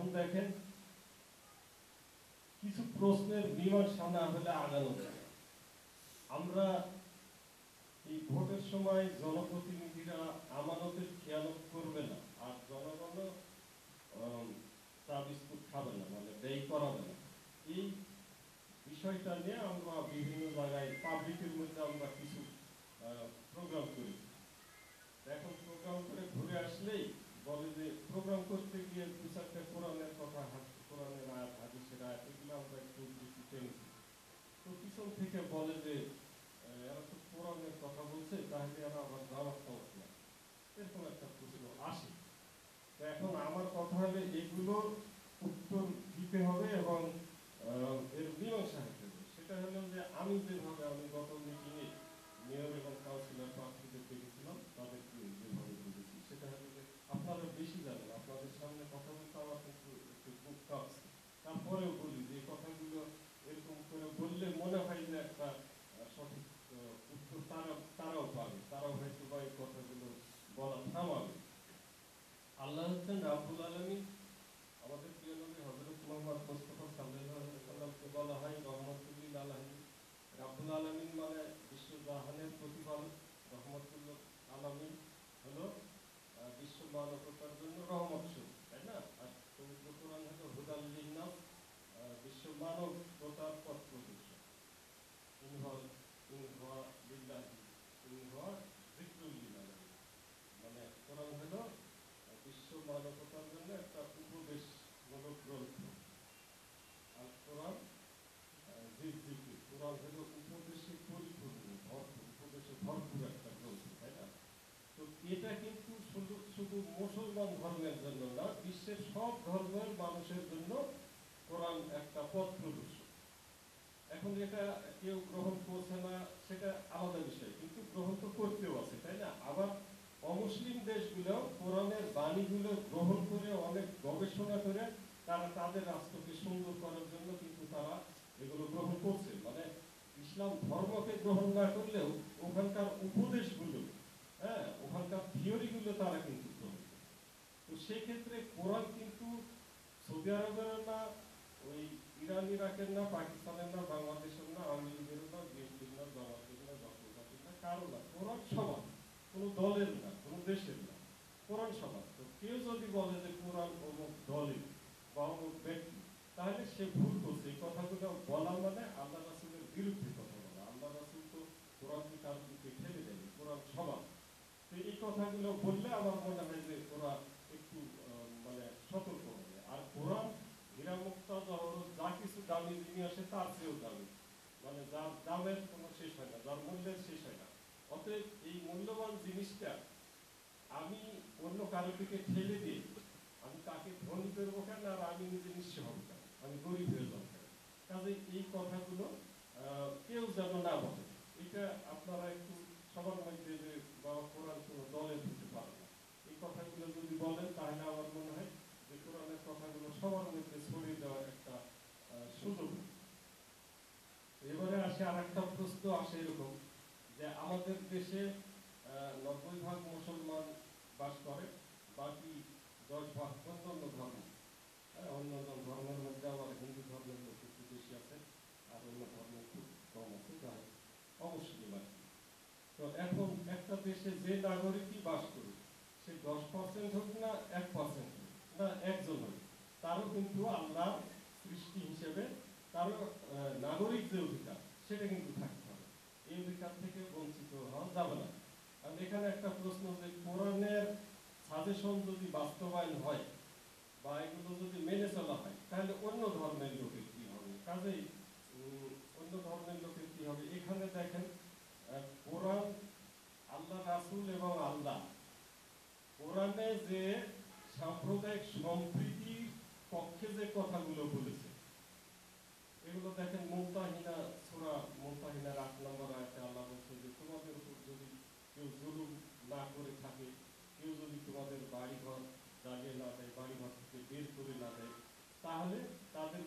দেখেন কিছু প্রশ্নের মীমাংসা না হলে আগানো যায় না। আমরা এই ভোটের সময় জনপ্রতিনিধিরা আমানতের খেয়ানত করবে না, আর জনগণ চা বিস্কুট খাবে না, মানে ব্যয় করাবে না। এই বিষয়টা নিয়ে আমরা বিভিন্ন জায়গায় পাবলিকের মধ্যে আমরা কিছু প্রোগ্রাম করি। এখন প্রোগ্রাম করে ঘুরে আসলেই বলে যে প্রোগ্রাম করতে গিয়ে দু চারটা কোরআনের কথা, কোরআনের আয়াত, হাদিসের আয়াত, এগুলো আমরা একটু বেশি টেনেছি। তো পিছন থেকে বলে যে এরা তো কোরআনের কথা বলছে, তাহলে এরা আবার দাওয়াত পাওয়াত না, এরকম একটা প্রশ্ন আসে। তো এখন আমার কথা হলে এগুলোর উত্তর দিতে হবে এবং এর মীমাংসা হতে হবে। সেটা হলো যে আমি যেভাবে আমি গত মিটিংয়ে মেয়র এবং কাউন্সিলর প্রার্থীদের দেখেছিলাম, তাদেরকে যেভাবে বুঝেছি সেটা হলো যে আপনারা বেশি জানেন, আপনাদের সামনে কথা বলতে আমার কিন্তু একটু বুক কাঁপছে। তারপরেও বলি যে কথাগুলো এরকম করে বললে মনে হয় যে একটা সঠিক উত্তর তারা তারাও পাবে, তারাও হয়তো বা এই কথাগুলো বলা থামাবে। আল্লাহ হচ্ছেন রাব্বুল আলামিন। আমাদের প্রিয় নবী হযরত মুহাম্মদ মুস্তাফা সাল্লাল্লাহু আলাইহি ওয়াসাল্লামকে বলা হয় রহমাতুল লিল আলামিন। রাব্বুল আলামিন মানে বিশ্ব জাহানের প্রতিপালক। রহমাতুল আলামিন হলো বিশ্ব মানবতার জন্য রহমত স্বরূপ, তাই না? আর পবিত্র কোরআন হলো হুদাল লিন্নাস, বিশ্ব মানবতার পথ প্রদর্শক। ইনহা ইনহা লিল্লাহি ইনহা যিকরুল লিল আলামিন, মানে কোরআন হলো বিশ্ব মানবতার জন্য একটা উপদেশমূলক গ্রন্থ। আর কোরআন জিকির, কোরআন হলো উপদেশে পরিপূর্ণ, ভরপুর, উপদেশে ভরপুর একটা গ্রন্থ, তাই না? তো এটা কিন্তু শুধু শুধু মুসলমান ধর্মের জন্য না, বিশ্বের সব ধর্মের মানুষের জন্য কোরআন একটা পথ প্রদর্শক। এখন এটা কেউ গ্রহণ করছে না সেটা আলাদা বিষয়, কিন্তু গ্রহণ তো করতেও আছে, তাই না? আবার অমুসলিম দেশগুলো কোরআনের বাণীগুলো গ্রহণ করে অনেক গবেষণা করে তারা তাদের রাষ্ট্রকে সুন্দর করার জন্য কিন্তু তারা এগুলো গ্রহণ করছে। মানে ইসলাম ধর্মকে গ্রহণ না করলেও ওখানকার উপদেশগুলো, হ্যাঁ, ওখানকার থিওরিগুলো তারা কিন্তু গ্রহণ করে। তো সেক্ষেত্রে কোরআন কিন্তু সৌদি আরবের না, ওই ইরান ইরাকের না, পাকিস্তানের না, বাংলাদেশের না, আওয়ামী লীগের না, বিএনপির না, জামাতের না, জাতীয় পার্টির না, কারো না, কোরআন সমান, কোনো দলের না, কোনো দেশের না, কোরআন সমান। তো কেউ যদি বলে যে কোরআন অমুক দলের বা অমুক ব্যক্তি, তাহলে সে ভুল করছে। এই কথাগুলো বলা মানে আল্লাহ রাসূলের বিরুদ্ধে কথা বলা। আল্লাহ রাসূল তো কোরআনকে কার দিকে ঠেলে দেয়নি, কোরআন সমান। তো এই কথাগুলো বললে আমার মনে হয় যে ওরা একটু মানে সতর্ক হবে। আর কোরআন হীরা মুক্তা জহরত যা কিছু দামি জিনিস আসে তার চেয়েও দামি, মানে যার দামের কোনো শেষ হয় না, যার মূল্যের শেষ হয় না। অতএব এই মূল্যবান জিনিসটা আমি অন্য কারো দিকে ঠেলে দিয়ে আমি তাকে ধনী করবো কেন, আর আমি নিজে নিঃস্ব হবো কেন, আমি গরিব হয়ে যাবো কেন? কাজে এই কথাগুলো কেউ যেন না বলে। এটা আপনারা একটু সবার মধ্যে যে বাবা কোরআন কোনো দলের হতে পারে না, এই কথাগুলো যদি বলেন তাহলে আমার মনে হয় যে কোরআনের কথাগুলো সবার মধ্যে ছড়িয়ে দেওয়ার একটা সুযোগ। এবারে আসে আর একটা প্রশ্ন আসে এরকম যে আমাদের দেশে নব্বই ভাগ মুসলমান বাস করে, বাকি দশ ভাগ অন্যান্য ধর্ম। হ্যাঁ, অন্যান্য ধর্মের মধ্যে আবার হিন্দু ধর্মের লোক একটু বেশি আছে, আর অন্য ধর্ম খুব কম আছে, যাই অমুসলিম আর কি। তো এখন একটা দেশে যে নাগরিকই বাস করুক, সে দশ পার্সেন্ট হোক না এক পার্সেন্ট হোক না একজন হোক, তারও কিন্তু আল্লাহ সৃষ্টি হিসেবে তারও নাগরিক যে অধিকার সেটা কিন্তু থাকতে হবে। এই অধিকার থেকে বঞ্চিত হওয়া যাবে না। আর এখানে একটা প্রশ্ন যে কোরআনের সাজেশন যদি বাস্তবায়ন হয় বা এগুলো যদি মেনে চলা হয়, তাহলে অন্য ধর্মের লোকের কি হবে? কাজেই অন্য ধর্মের লোকের কি হবে? এখানে দেখেন কোরআন, আল্লাহ রাসূল এবং আল্লাহ কোরআনে যে সাম্প্রদায়িক সম্প্রীতির পক্ষে যে কথাগুলো বলেছে, এগুলো দেখেন মুমতাহিনা সূরা মুমতাহিনার আট নম্বর আয়াতে আল্লাহ বলছে যে তোমাদের উপর যদি কেউ জুলুম না করে থাকে, কেউ যদি তোমাদের বাড়ি ঘর জ্বালিয়ে না দেয়, বাড়ি ঘর থেকে বের করে না দেয়, তাহলে তাদের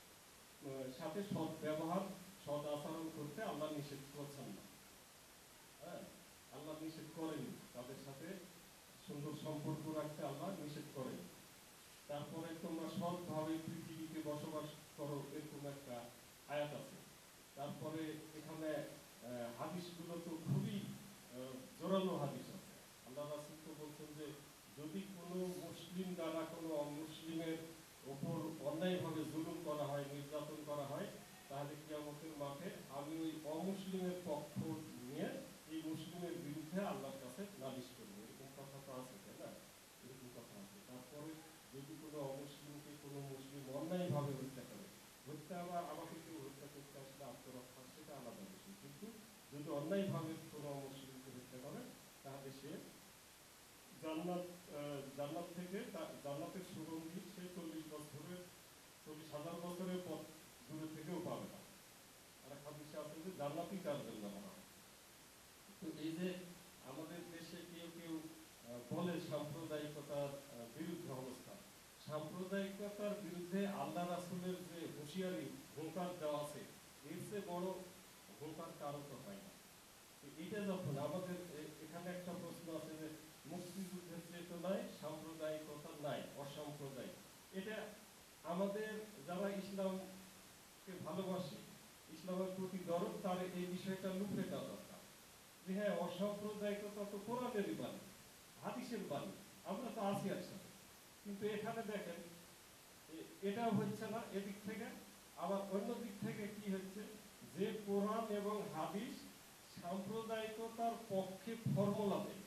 সাথে সৎ ব্যবহার, সৎ আচরণ করতে আল্লাহ নিষেধ করছেন না। হ্যাঁ, আল্লাহ নিষেধ করেনি, তাদের সাথে সুন্দর সম্পর্ক রাখতে আল্লাহ নিষেধ করেন। তারপরে তোমরা সৎভাবে পৃথিবীতে বসবাস করো, এরকম একটা আয়াত আছে। তারপরে এখানে আহ, হাদিসগুলো তো খুবই আহ, জোরালো হাদিস আছে। আল্লাহ রাসূল তো বলছেন যে যদি কোনো মুসলিম দ্বারা কোনো অমুসলিমের ওপর অন্যায়ভাবে জুলুম করা হয়, নির্যাতন করা হয়, তাহলে কিয়ামতের মাঠে আমি ওই অমুসলিমের পক্ষ নিয়ে এই মুসলিমের বিরুদ্ধে আল্লাহর কাছে নালিশ করবো। এরকম কথা তো আছে, তাই না? এরকম কথা আছে। তারপরে যদি কোনো অমুসলিমকে কোনো মুসলিম অন্যায়ভাবে হত্যা করে, হত্যা আবার আমাকে কেউ হত্যা করতে আসলে আত্মরক্ষা, সেটা আলাদা বিষয়। কিন্তু যদি অন্যায়ভাবে কোনো অমুসলিমকে হত্যা করে, তাহলে সে জান্নাত আহ, জান্নাত থেকে তা- জান্নাতের সুগন্ধি সে চল্লিশ বছরের চল্লিশ হাজার বছরের পথ দূরে থেকেও পাবে না। আর এক হাদিসে আছে যে জান্নাতই তার জন্য বলা হয়। তো এই যে আমাদের দেশে কেউ কেউ আহ, বলে সাম্প্রদায়িকতার আহ, বিরুদ্ধে অবস্থান, সাম্প্রদায়িকতার বিরুদ্ধে আল্লাহ রাসূলের যে হুঁশিয়ারি হুঙ্কার দেওয়া আছে, এর চেয়ে বড় হুঙ্কার কারো তো হয় না। তো এটা যখন আমাদের এ- এখানে একটা প্রশ্ন আছে যে মুক্তিযুদ্ধের চেতনায় সাম্প্রদায়িকতা নাই, অসাম্প্রদায়িক। এটা আমাদের যারা ইসলামকে ভালোবাসি, ইসলামের প্রতি দরদ, তার এই বিষয়টা লুফে দেওয়া দরকার। যে হ্যাঁ, অসাম্প্রদায়িকতা তো কোরআনেরই বাণী, হাদিসের বাণী, আমরা তো আছি একসাথে। কিন্তু এখানে দেখেন এ- এটা হচ্ছে না এদিক থেকে। আবার অন্য দিক থেকে কি হচ্ছে, যে কোরআন এবং হাদিস সাম্প্রদায়িকতার পক্ষে ফর্মুলা দেয়,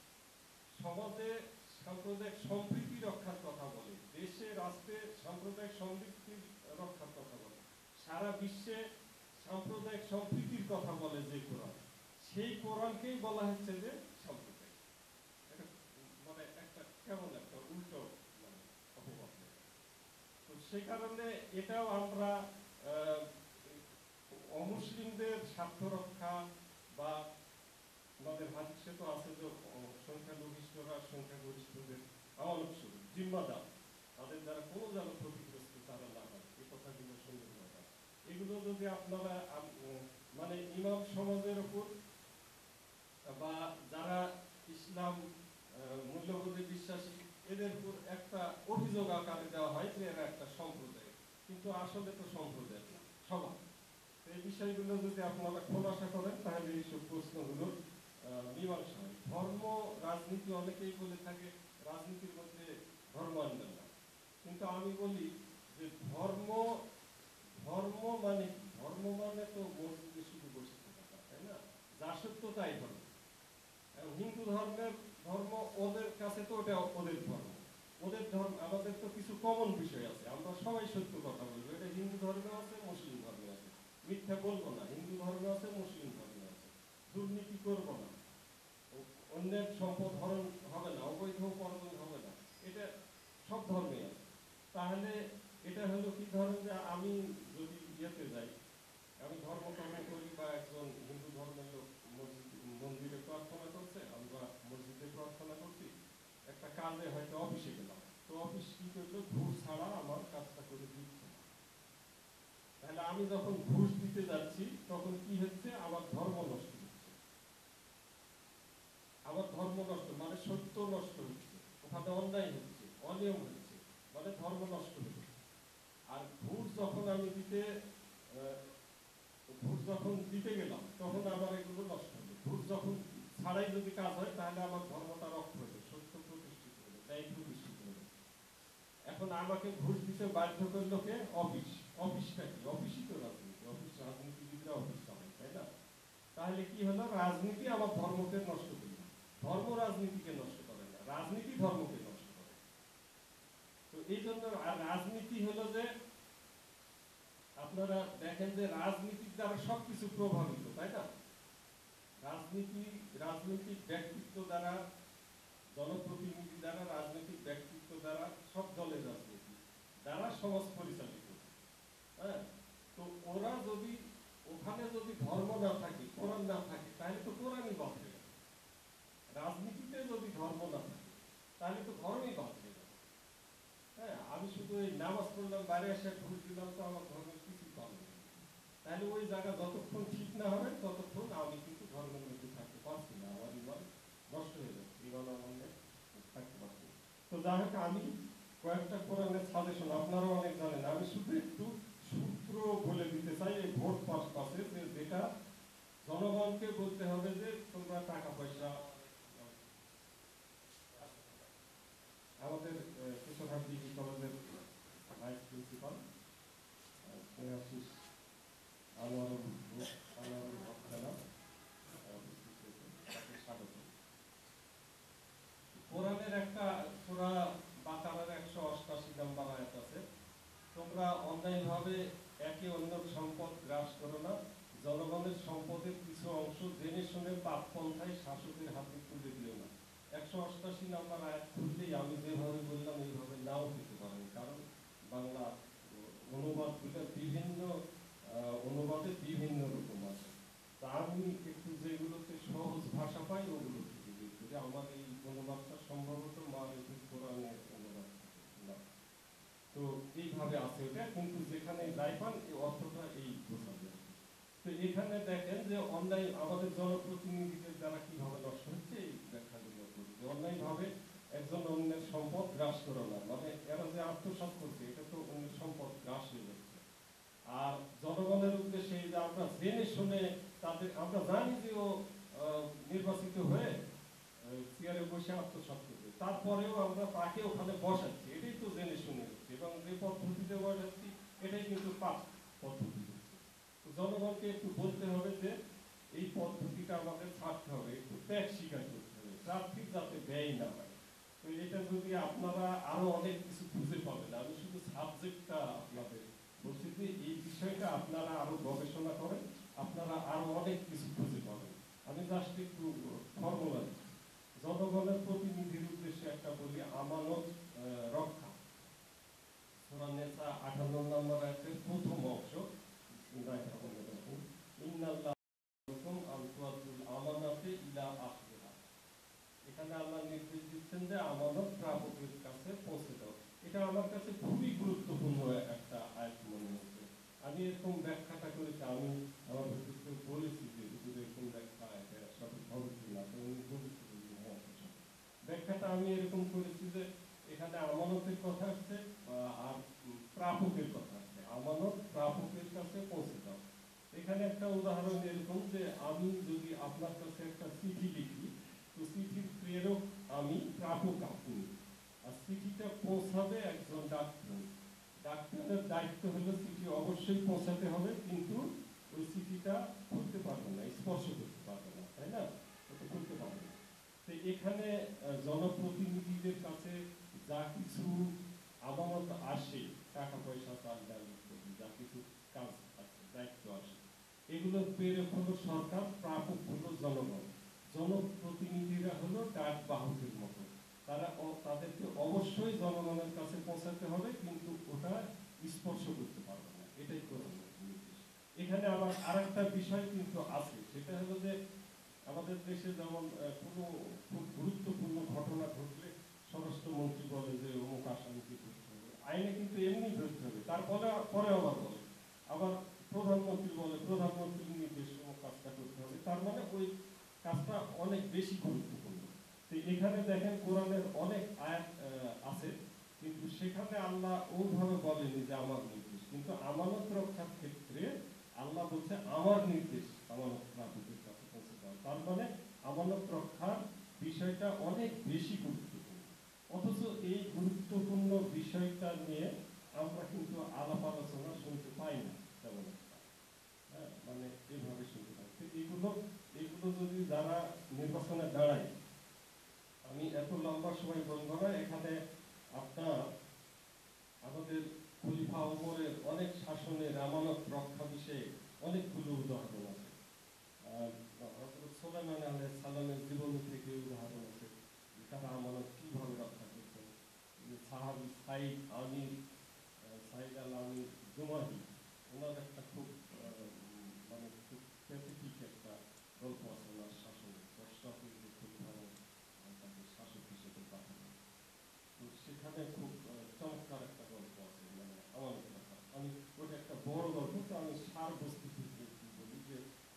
সমাজে সাম্প্রদায়িক সম্প্রীতি রক্ষার কথা বলে, দেশে রাষ্ট্রে সাম্প্রদায়িক সম্প্রীতি রক্ষার কথা বলে, সারা বিশ্বে সাম্প্রদায়িক সম্প্রীতির কথা বলে যে কোরআন, সেই কোরআনকেই বলা হচ্ছে যে সাম্প্রদায়িক। এটা মানে একটা কেমন একটা উল্টো মানে অপবাদ। তো সে কারণে এটাও আমরা আহ, অমুসলিমদের স্বার্থ রক্ষা বা আমাদের হাদিসে তো আছে যে অ- সংখ্যালঘিষ্ঠরা সংখ্যাগরিষ্ঠদের আমানত স্বরূপ জিম্মাদার, তাদের দ্বারা কোনো যেন ক্ষতিগ্রস্ত তারা না হয়, এই কথাগুলো সুন্দর কথা। এগুলো যদি আপনারা আম- উম, মানে ইমাম সমাজের উপর বা যারা ইসলাম আহ, মূল্যবোধে বিশ্বাসী, এদের উপর একটা অভিযোগ আকারে দেওয়া হয় যে এরা একটা সম্প্রদায়, কিন্তু আসলে তো সম্প্রদায় না, সবার। তো এই বিষয়গুলো যদি আপনারা খোলাসা করেন, তাহলে এইসব প্রশ্নগুলো আহ, মীমাংসা হয়। ধর্ম রাজনীতি, অনেকেই বলে থাকে রাজনীতির মধ্যে ধর্ম আনবেন না, কিন্তু আমি বলি যে ধর্ম ধর্ম মানে কি? ধর্ম মানে তো মসজিদে শুধু বসে থাকা না, তাই না? যা সত্য তাই ধর্ম। এবং হিন্দু ধর্মের ধর্ম, ওদের কাছে তো ওটা ওদের ধর্ম, ওদের ধর্ম। আমাদের তো কিছু কমন বিষয় আছে, আমরা সবাই সত্য কথা বলবো। এটা হিন্দু ধর্মে আছে, মুসলিম ধর্মে আছে, মিথ্যা বলবো না, হিন্দু ধর্মে আছে, মুসলিম ধর্মে আছে, দুর্নীতি করবো না, অন্যের সম্পদ হরণ হবে না, অবৈধ উপার্জন হবে না, এটা সব ধর্মে আছে। তাহলে এটা হলো কি, ধরেন যে আমি যদি ইয়েতে যাই, আমি ধর্মকর্ম করি বা একজন হিন্দু ধর্মের লোক মসজিদ মন্দিরে প্রার্থনা করছে, আমরা মসজিদে প্রার্থনা করছি, একটা কাজে হয়তো অফিসে গেলাম, তো অফিস কি করলো, ঘুষ ছাড়া আমার কাজটা করে দিচ্ছে না। তাহলে আমি যখন ঘুষ দিতে যাচ্ছি, তখন কি হচ্ছে, আমার ধর্ম নষ্ট হচ্ছে, আমার ধর্ম নষ্ট মানে সত্য নষ্ট হচ্ছে, ওখানে অন্যায় হচ্ছে, অনিয়ম হচ্ছে, মানে ধর্ম নষ্ট হচ্ছে। আর ঘুষ যখন আমি দিতে আহ, ঘুষ যখন দিতে গেলাম, তখন আমার এগুলো নষ্ট হলো। ঘুষ যখন ছাড়াই যদি কাজ হয়, তাহলে আমার ধর্মটা রক্ষা হলো, সত্য প্রতিষ্ঠিত হলো, ন্যায় প্রতিষ্ঠিত হলো। এখন আমাকে ঘুষ দিতে বাধ্য করলো কে? অফিস। অফিসটা কি? অফিসই তো রাজনীতি, অফিস রাজনীতিবিদরা অফিস চালায়, তাই না? তাহলে কি হলো, রাজনীতি আমার ধর্মকে নষ্ট করলো, ধর্ম রাজনীতিকে নষ্ট করে না, রাজনীতি ধর্মকে নষ্ট করে। তো এই জন্য আর রাজনীতি হলো যে, আপনারা দেখেন যে রাজনীতির দ্বারা সবকিছু প্রভাবিত, তাই না? রাজনীতি, রাজনৈতিক ব্যক্তিত্ব দ্বারা, জনপ্রতিনিধি দ্বারা, রাজনৈতিক ব্যক্তিত্ব দ্বারা, সব দলের রাজনীতি দ্বারা সমাজ পরিচালিত। হ্যাঁ, তো ওরা যদি, ওখানে যদি ধর্ম না থাকে, কোরআন না থাকে, তাহলে তো কোরআনই বাদ হয়ে যাবে। রাজনীতিতে যদি ধর্ম না থাকে, তাহলে তো ধর্মই বাদ হয়ে যাবে। হ্যাঁ, আমি শুধু এই নামাজ পড়লাম, বাইরে এসে ঘুষ দিলাম, তো আমার ধর্মের কিছুই পারবে না। তাহলে ওই জায়গা যতক্ষণ ঠিক না হবে, ততক্ষণ আমি কিন্তু ধর্মের মধ্যে থাকতে পারছি না, আমার ইমান নষ্ট হয়ে যাচ্ছে, ইমান আমার মধ্যে থাকতে পারছি না। তো যাই হোক, আমি কয়েকটা কোরআনের সাজেশন আপনারা অনেক জানেন, আমি শুধু একটু সূত্র বলে দিতে চাই এই ভোট পাস পাসে, যে যেটা জনগণকে বলতে হবে যে তোমরা টাকা পয়সা। আমাদের কিশোরহাট ডিগ্রি কলেজের ভাইস প্রিন্সিপাল স্নেহাশিস আনোয়ারুল হক আনোয়ারুল হক জনাব উপস্থিত হয়েছেন, তাকে স্বাগত। কোরআনের একটা সূরা বাকারার একশো অষ্টাশি নম্বর আয়াত আছে, তোমরা অন্যায়ভাবে একে অন্যের সম্পদ গ্রাস করো না, জনগণের সম্পদের কিছু অংশ জেনে শুনে পাপ পন্থায় শাসকের হাতে তুলে দিও না। একশো অষ্টাশি নম্বর আয়াত খুললেই আমি যেভাবে বললাম এইভাবে নাও দিতে পারেন, কারণ বাংলা অনুবাদগুলো বিভিন্ন আহ, অনুবাদে বিভিন্ন রকম আছে। তা আমি একটু যেগুলোতে সহজ ভাষা পাই ওগুলো থেকে বের করি। আমার এই অনুবাদটা সম্ভবত মারিফুল কোরআনের অনুবাদ না, তো এইভাবে আছে ওটা, কিন্তু যেখানে যাই পান এই অর্থটা এই বোঝাবে। তো এখানে দেখেন যে অন্যায় আমাদের জনপ্রতিনিধিদের দ্বারা কিভাবে নষ্ট হচ্ছে এই ব্যাখ্যাগুলো করছে। অন্যায়ভাবে একজন অন্যের সম্পদ গ্রাস করো না, মানে এরা যে আত্মসাৎ করছে এটা তো অন্যের সম্পদ গ্রাস হয়ে যাচ্ছে। আর জনগণের উদ্দেশ্যে যে আমরা জেনে শুনে তাদের, আমরা জানি যে ও নির্বাচিত হয়ে চেয়ারে বসে আত্মসাৎ করবে, তারপরেও আমরা তাকে ওখানে বসাচ্ছি, এটাই তো জেনে শুনে হচ্ছে, এবং যে পদ্ধতিতে বসাচ্ছি এটাই কিন্তু পাপ পদ্ধতি হচ্ছে। তো জনগণকে একটু বলতে হবে যে এই পদ্ধতিটা আমাদের ছাড়তে হবে, একটু ত্যাগ স্বীকার করতে হবে, প্রার্থীর যাতে ব্যয় না হয়। তো এটা যদি আপনারা আরো অনেক কিছু খুঁজে পাবেন, আমি শুধু সাবজেক্টটা আপনাদের বলছি যে এই বিষয়টা আপনারা আরো গবেষণা করেন, আপনারা আরো অনেক কিছু খুঁজে পাবেন। আমি জাস্ট একটু ফর্মুলা দিচ্ছি। জনগণের প্রতিনিধির উদ্দেশ্যে একটা বলি, আমানত রক্ষা, সূরা নিসা আটান্ন নম্বর আয়াতের প্রথম অংশ, এখানে আল্লাহ নির্দেশ দিচ্ছেন যে আমানত প্রাপকের কাছে পৌঁছে দাও। এটা আমার কাছে খুবই গুরুত্বপূর্ণ একটা আয়াত মনে হচ্ছে। আমি এরকম ব্যাখ্যাটা করেছি, আমি আমার ভিতরে বলেছি যে হুজুর এরকম ব্যাখ্যা এটা সঠিক হবে কিনা, তো উনি বলেছিলেন যে হ্যাঁ সঠিক। ব্যাখ্যাটা আমি এরকম করেছি যে এখানে আমানতের কথা আসছে আর প্রাপকের কথা আসছে, আমানত প্রাপকের কাছে পৌঁছে দাও। এখানে একটা উদাহরণ এরকম যে আমি যদি আপনার কাছে একটা চিঠি লিখি, তো চিঠির প্রেরক আমি, প্রাপক আপনি, আর চিঠিটা পৌঁছাবে একজন ডাক্তার। ডাক্তারের দায়িত্ব হলো চিঠি অবশ্যই পৌঁছাতে হবে, কিন্তু ওই চিঠিটা খুলতে পারবে না, স্পর্শ করতে পারবে না, তাই না, ওটা খুলতে পারবে না। তো এখানে জনপ্রতিনিধিদের কাছে যা কিছু আমানত আসে, টাকা পয়সা চাল ডাল ইত্যাদি যা কিছু কাজ আছে, দায়িত্ব আসে, এগুলোর প্রেরক হলো সরকার, প্রাপক হলো জনগণ। জনপ্রতিনিধিরা হলো ডাক বাহকের মতো, তারা তাদেরকে অবশ্যই জনগণের কাছে পৌঁছাতে হবে, কিন্তু ওটা স্পর্শ করতে পারবে না, এটাই কোরআনের নির্দেশ। এখানে আবার আরেকটা বিষয় কিন্তু আছে, সেটা হলো যে আমাদের দেশে যেমন কোনো খুব গুরুত্বপূর্ণ ঘটনা ঘটলে স্বরাষ্ট্রমন্ত্রী বলে যে অমুক আসামিকে ধরতে হবে, আইনে কিন্তু এমনি ধরতে হবে, তারপরে পরে আবার বলে, আবার প্রধানমন্ত্রী বলে প্রধানমন্ত্রীর নির্দেশ অমুক কাজটা করতে হবে, তার মানে ওই কাজটা অনেক বেশি গুরুত্বপূর্ণ। তো এখানে দেখেন কোরআনের অনেক আয়াত আছে, কিন্তু সেখানে আল্লাহ ওইভাবে বলেনি যে আমার নির্দেশ, কিন্তু আমানত রক্ষার ক্ষেত্রে আল্লাহ বলছে আমার নির্দেশ আমানত প্রাপকের কাছে পৌঁছে দাও। তার মানে আমানত রক্ষার বিষয়টা অনেক বেশি গুরুত্বপূর্ণ, অথচ এই গুরুত্বপূর্ণ বিষয়টা নিয়ে আমরা কিন্তু আলাপ আলোচনা শুনতে পাই না তেমন একটা, হ্যাঁ, মানে এইভাবে শুনতে পাই। তো এইগুলো এইগুলো যদি যারা নির্বাচনে দাঁড়ায়, আমি এত লম্বা সময় বলবো না, এখানে আপনার আমাদের খলিফা ওমরের অনেক শাসনের আমানত রক্ষা বিষয়ে অনেকগুলো উদাহরণ আছে। হযরত সুলাইমান আলাইহিস সালামের জীবনী থেকে উদাহরণ আছে যে তারা আমানত কিভাবে রক্ষা করতেন। সাহাবী সাইদ আমির সাইদ আল আমির জুমাহি, ওনার একটা খুব মানে খুব স্পেসিফিক একটা গল্প আছে ওনার শাসনের, দশটা থেকে খলিফা তাকে শাসক হিসেবে পাঠানো। তো সেখানে খুব চমৎকার একটা গল্প আছে, মানে আমার কথা, আমি ওটা একটা বড় গল্প, তো আমি সার বস্তু থেকে বলি যে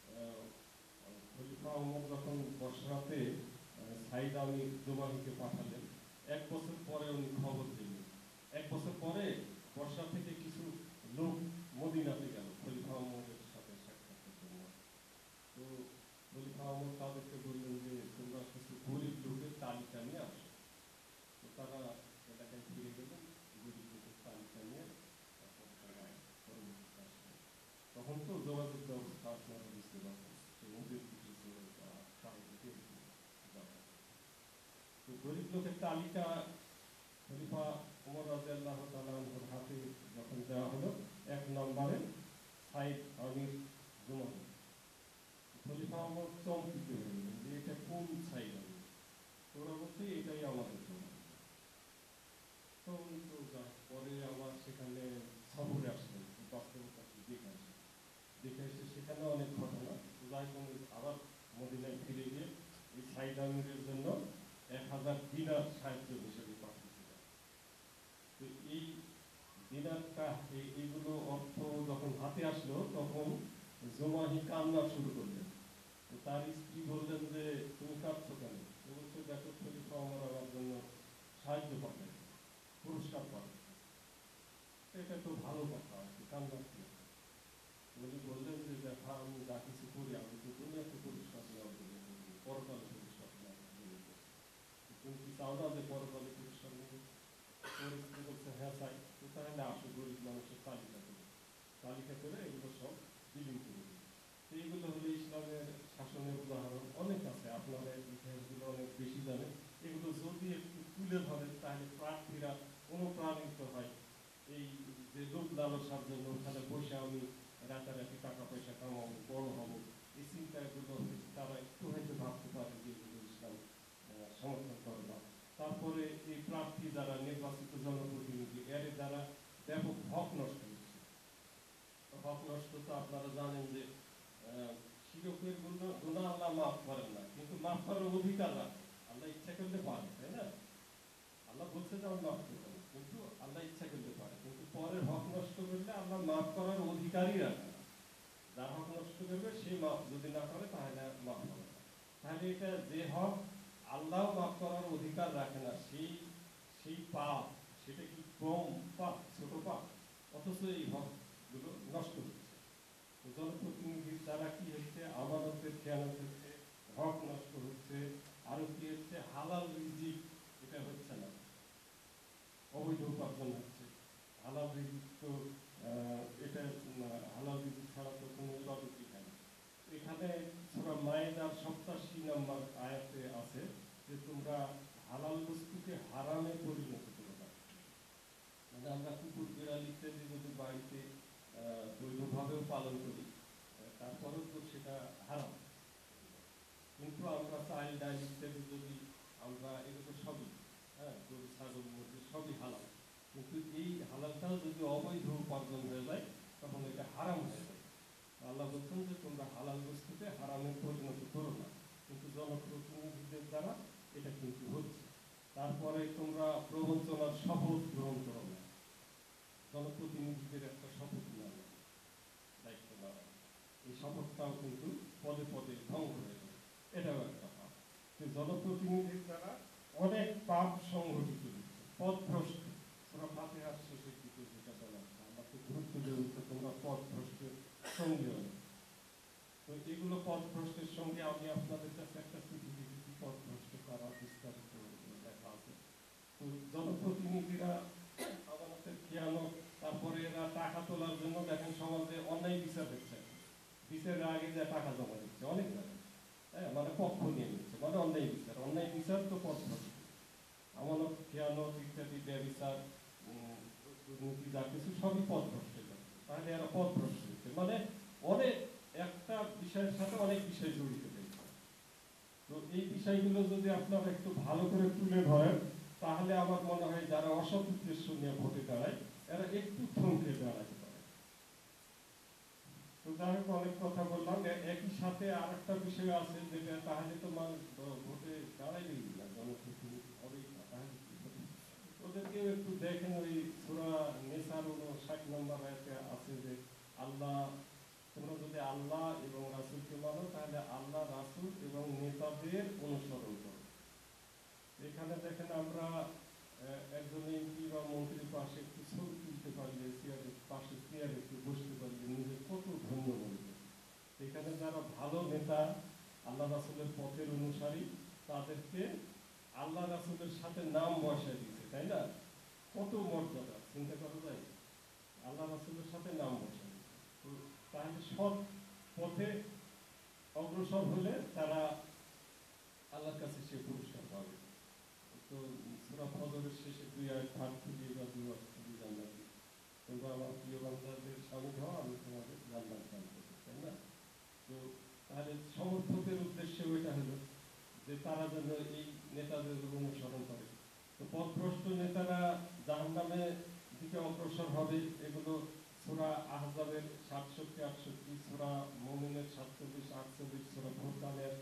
খলিফা ওমর যখন বসরাতে সাইদ আমির জুমাহিকে পাঠালেন, এক বছর পরে উনি খবর দিলেন এক বছর পরে বর্ষা থেকে কিছু লোক মদিনাতে গেল খলিফা ওমরের সাথে সাক্ষাতের জন্য। তো খলিফা ওমর তাদেরকে বললেন যে তোমরা কিছু গরিব লোকের তালিকা নিয়ে আসো। তো তারা এলাকায় ফিরে গেলেন, গরিব লোকের তালিকা নিয়ে তারপর তারা পরবর্তীতে আসলেন। তখন তো যোগাযোগ ব্যবস্থা আপনারা বুঝতে পারছেন যে নদীর কিছু ছিল বা সামুদ্রিক এরকম যাওয়া। তো গরিব লোকের তালিকা খলিফা ওমর রাদিয়াল্লাহু তাআলা আনহুর হাতে যখন দেওয়া হলো, এক নম্বরে সাইদ আমির জুমাহি। খলিফা ওমর চমকিত হয়ে গেলেন যে এটা কোন সাইদ আমির? তোরা বলছে এটাই আমাদের জুমাহি। তখন তো যা পরে আবার সেখানে সফরে আসলেন, বাস্তবতা কি দেখে আসলেন। দেখে এসে সেখানে অনেক ঘটনা, যাই হোক আবার মদিনায় ফিরে গিয়ে এই সাইদ আমিরের জন্য এক হাজার দিনার সাহায্য হিসেবে পাঠিয়েছিলেন। তো এই দিনারটা এইগুলো অর্থ যখন হাতে আসলো তখন জুমাহি কান্না শুরু করলেন। তো তার স্ত্রী বললেন যে তুমি কাঁদছো কেন? তো বলছে দেখো খলিফা ওমর আমার জন্য সাহায্য পাঠায়, পুরস্কার পাঠায়। এটা তো ভালো কথা, একটু কান্না ছিল। উনি বললেন যে দেখা আমি যা কিছু করি আমি তো দুনিয়াতে পুরস্কার নেওয়ার জন্য করি, পরকালে পুরস্কার নেওয়ার জন্য করি। তুমি কি চাও না যে পরকালে পুরস্কার নেবে? ওর স্ত্রী বলছে হ্যাঁ চাই। তো তাহলে আসো গরিব মানুষের তালিকা করে তালিকা করে এগুলো সব বিলীন করে দিই। তো এইগুলো হলো ইসলামের শাসনের উদাহরণ, অনেক আছে, আপনারা ইতিহাসগুলো অনেক বেশি জানেন। এগুলো যদি একটু তুলে ধরেন তাহলে প্রার্থীরা অনুপ্রাণিত হয় এই যে লোক লালসার জন্য ওখানে বসে আমি রাতারাতি টাকা পয়সা কামাবো, বড় হবো, এই চিন্তাগুলো তারা একটু হয়তো ভাবতে পারে যে এগুলো ইসলাম সমর্থন করে না। তারপরে এই প্রার্থী যারা নির্বাচিত জনপ্রতিনিধি, এর দ্বারা ব্যাপক হক নষ্ট হচ্ছে। হক নষ্ট তো আপনারা জানেন যে শিরকের গুনাহ আল্লাহ মাফ করেন না, কিন্তু মাফ করার অধিকার রাখে। আল্লাহ ইচ্ছা করলে পারে, তাই না? আল্লাহ বলছে যে আমি মাফ করবো না, কিন্তু আল্লাহ ইচ্ছা করতে পারে। কিন্তু পরের হক নষ্ট করলে আল্লাহ মাফ করার অধিকারই রাখে না। যার হক নষ্ট করবে সে মাফ যদি না করে তাহলে মাফ করে না। তাহলে এটা যে হক আল্লাহ মাফ করার অধিকার রাখে না, সেই সেই পাপ, সেটা কি কম পাপ, ছোট পাপ? অথচ এই হক গুলো নষ্ট হচ্ছে। জনপ্রতিনিধির দ্বারা কি হচ্ছে? আমানতের খেয়ানত হচ্ছে, হক নষ্ট হচ্ছে, আরো কি হচ্ছে? হালাল রিজিক এটা হচ্ছে না, অবৈধ উপার্জন হচ্ছে। হালাল রিজিক তো এটা হালাল রিজিক ছাড়া তো কোনো ইবাদতই হয় না। এখানে সূরা মায়েদার সপ্তাশি নম্বর আয়াতে আছে যে তোমরা হালাল বস্তুকে হারামে পরিণত করে দাও। মানে আমরা কুকুর বিড়াল ইত্যাদি যদি বাড়িতে বৈধভাবেও পালন করি, তারপরেও তো সেটা হারাম। কিন্তু আমরা চাল ডাল ইত্যাদি যদি আমরা এগুলো সবই, হ্যাঁ, গরু ছাগল মুরগি সবই হালাল, কিন্তু এই হালালটাও যদি অবৈধ উপার্জন হয়ে যায় তখন এটা হারাম হয়ে যায়। আল্লাহ বলছেন যে তোমরা হালাল বস্তুকে হারামে পরিণত করো না, কিন্তু জনপ্রতিনিধিদের দ্বারা এটা কিন্তু হচ্ছে। তারপরে তোমরা প্রবঞ্চনার শপথ গ্রহণ করো না, জনপ্রতিনিধিদের একটা শপথ নেওয়া লাগে, দায়িত্ব নেওয়া লাগে। এই শপথটাও কিন্তু পদে পদে ভঙ্গ হয়ে যায়, এটাও একটা পাপ। জনপ্রতিনিধির দ্বারা অনেক পাপ সংঘটিত হচ্ছে, পথভ্রষ্ট। তোমরা ফাতিহার শেষের দিকে যেটা বলা হচ্ছে, আমাকে গুরুত্ব দিয়ে হচ্ছে তোমরা পথভ্রষ্টের সঙ্গে হবে। তো এগুলো পথভ্রষ্টের সঙ্গে আমি আপনাদের কাছে একটা চিঠি লিখেছি, পথভ্রষ্ট কারা বিস্তারিত লেখা আছে। তো জনপ্রতিনিধিরা আমাদের খেয়ানত, তারপরে এরা টাকা তোলার জন্য দেখেন সমাজে অন্যায় বিচার হচ্ছে, বিচারের আগে যে টাকা জমা দিচ্ছে অনেক জায়গায়, হ্যাঁ, মানে পক্ষ নিয়ে নিচ্ছে, মানে অন্যায় বিচার। অন্যায় বিচার তো পথভ্রষ্ট, আমানত খেয়ানত ইত্যাদি ব্যবচার দুর্নীতি যা কিছু সবই পথভ্রষ্টের কাছে। তাহলে এরা পথভ্রষ্ট হচ্ছে, মানে অনেক একটা বিষয়ের সাথে অনেক বিষয় জড়িত রয়েছে। তো এই বিষয়গুলো যদি আপনারা একটু ভালো করে তুলে ধরেন তাহলে আমার মনে হয় যারা অসৎ উদ্দেশ্য নিয়ে ভোটে দাঁড়ায় এরা একটু থমকে দাঁড়াতে পারে। তো যাই হোক, অনেক কথা বললাম। একই সাথে আর একটা বিষয় আছে যেটা তাহলে তো মানুষ ভোটে দাঁড়াইলেই না, জনপ্রতিনিধি হবেই না, তাহলে কি হবে? ওদেরকেও একটু দেখেন, ওই সূরা নিসার ষাট নম্বর আয়াতে আছে যে আল্লাহ, তোমরা যদি আল্লাহ এবং রাসূলকে মানো তাহলে আল্লাহ, রাসূল এবং নেতাদের অনুসরণ করো। এখানে দেখেন আমরা আহ, একজন এমপি বা মন্ত্রীর পাশে একটু ছবি তুলতে পারলে, চেয়ারের পাশে চেয়ারে একটু বসতে পারলে নিজে কত ধন্য মনে করে। এখানে যারা ভালো নেতা, আল্লাহ রাসূলের পথের অনুসারী, তাদেরকে আল্লাহ রাসূলের সাথে নাম বসায় দিয়েছে, তাই না? কত মর্যাদা চিন্তা করা যায়? আল্লাহ রাসূলের সাথে নাম বসায় দিয়েছে। তো তাহলে সৎ পথে অগ্রসর হলে তারা আল্লাহর কাছে সে পুরস্কার পাবে। তো সূরা ফজরের শেষে দুই আয়াত পাঠ করি বা দুই ওয়াক্ত করি জান্নাতি, তোমরা আমার প্রিয় বান্দাদের শামিল হও, আমি তোমাদের জান্নাত দান করব, তাই না? তো তাহলে সমর্থকের উদ্দেশ্য এটা হলো যে তারা যেন এই নেতাদের অনুসরণ করে। তো পথভ্রষ্ট নেতারা জাহান্নামের দিকে অগ্রসর হবে। এগুলো সূরা আহজাবের সাতষট্টি আটষট্টি, সূরা মুমিনের সাতচল্লিশ আটচল্লিশ, সূরা ফুরকানের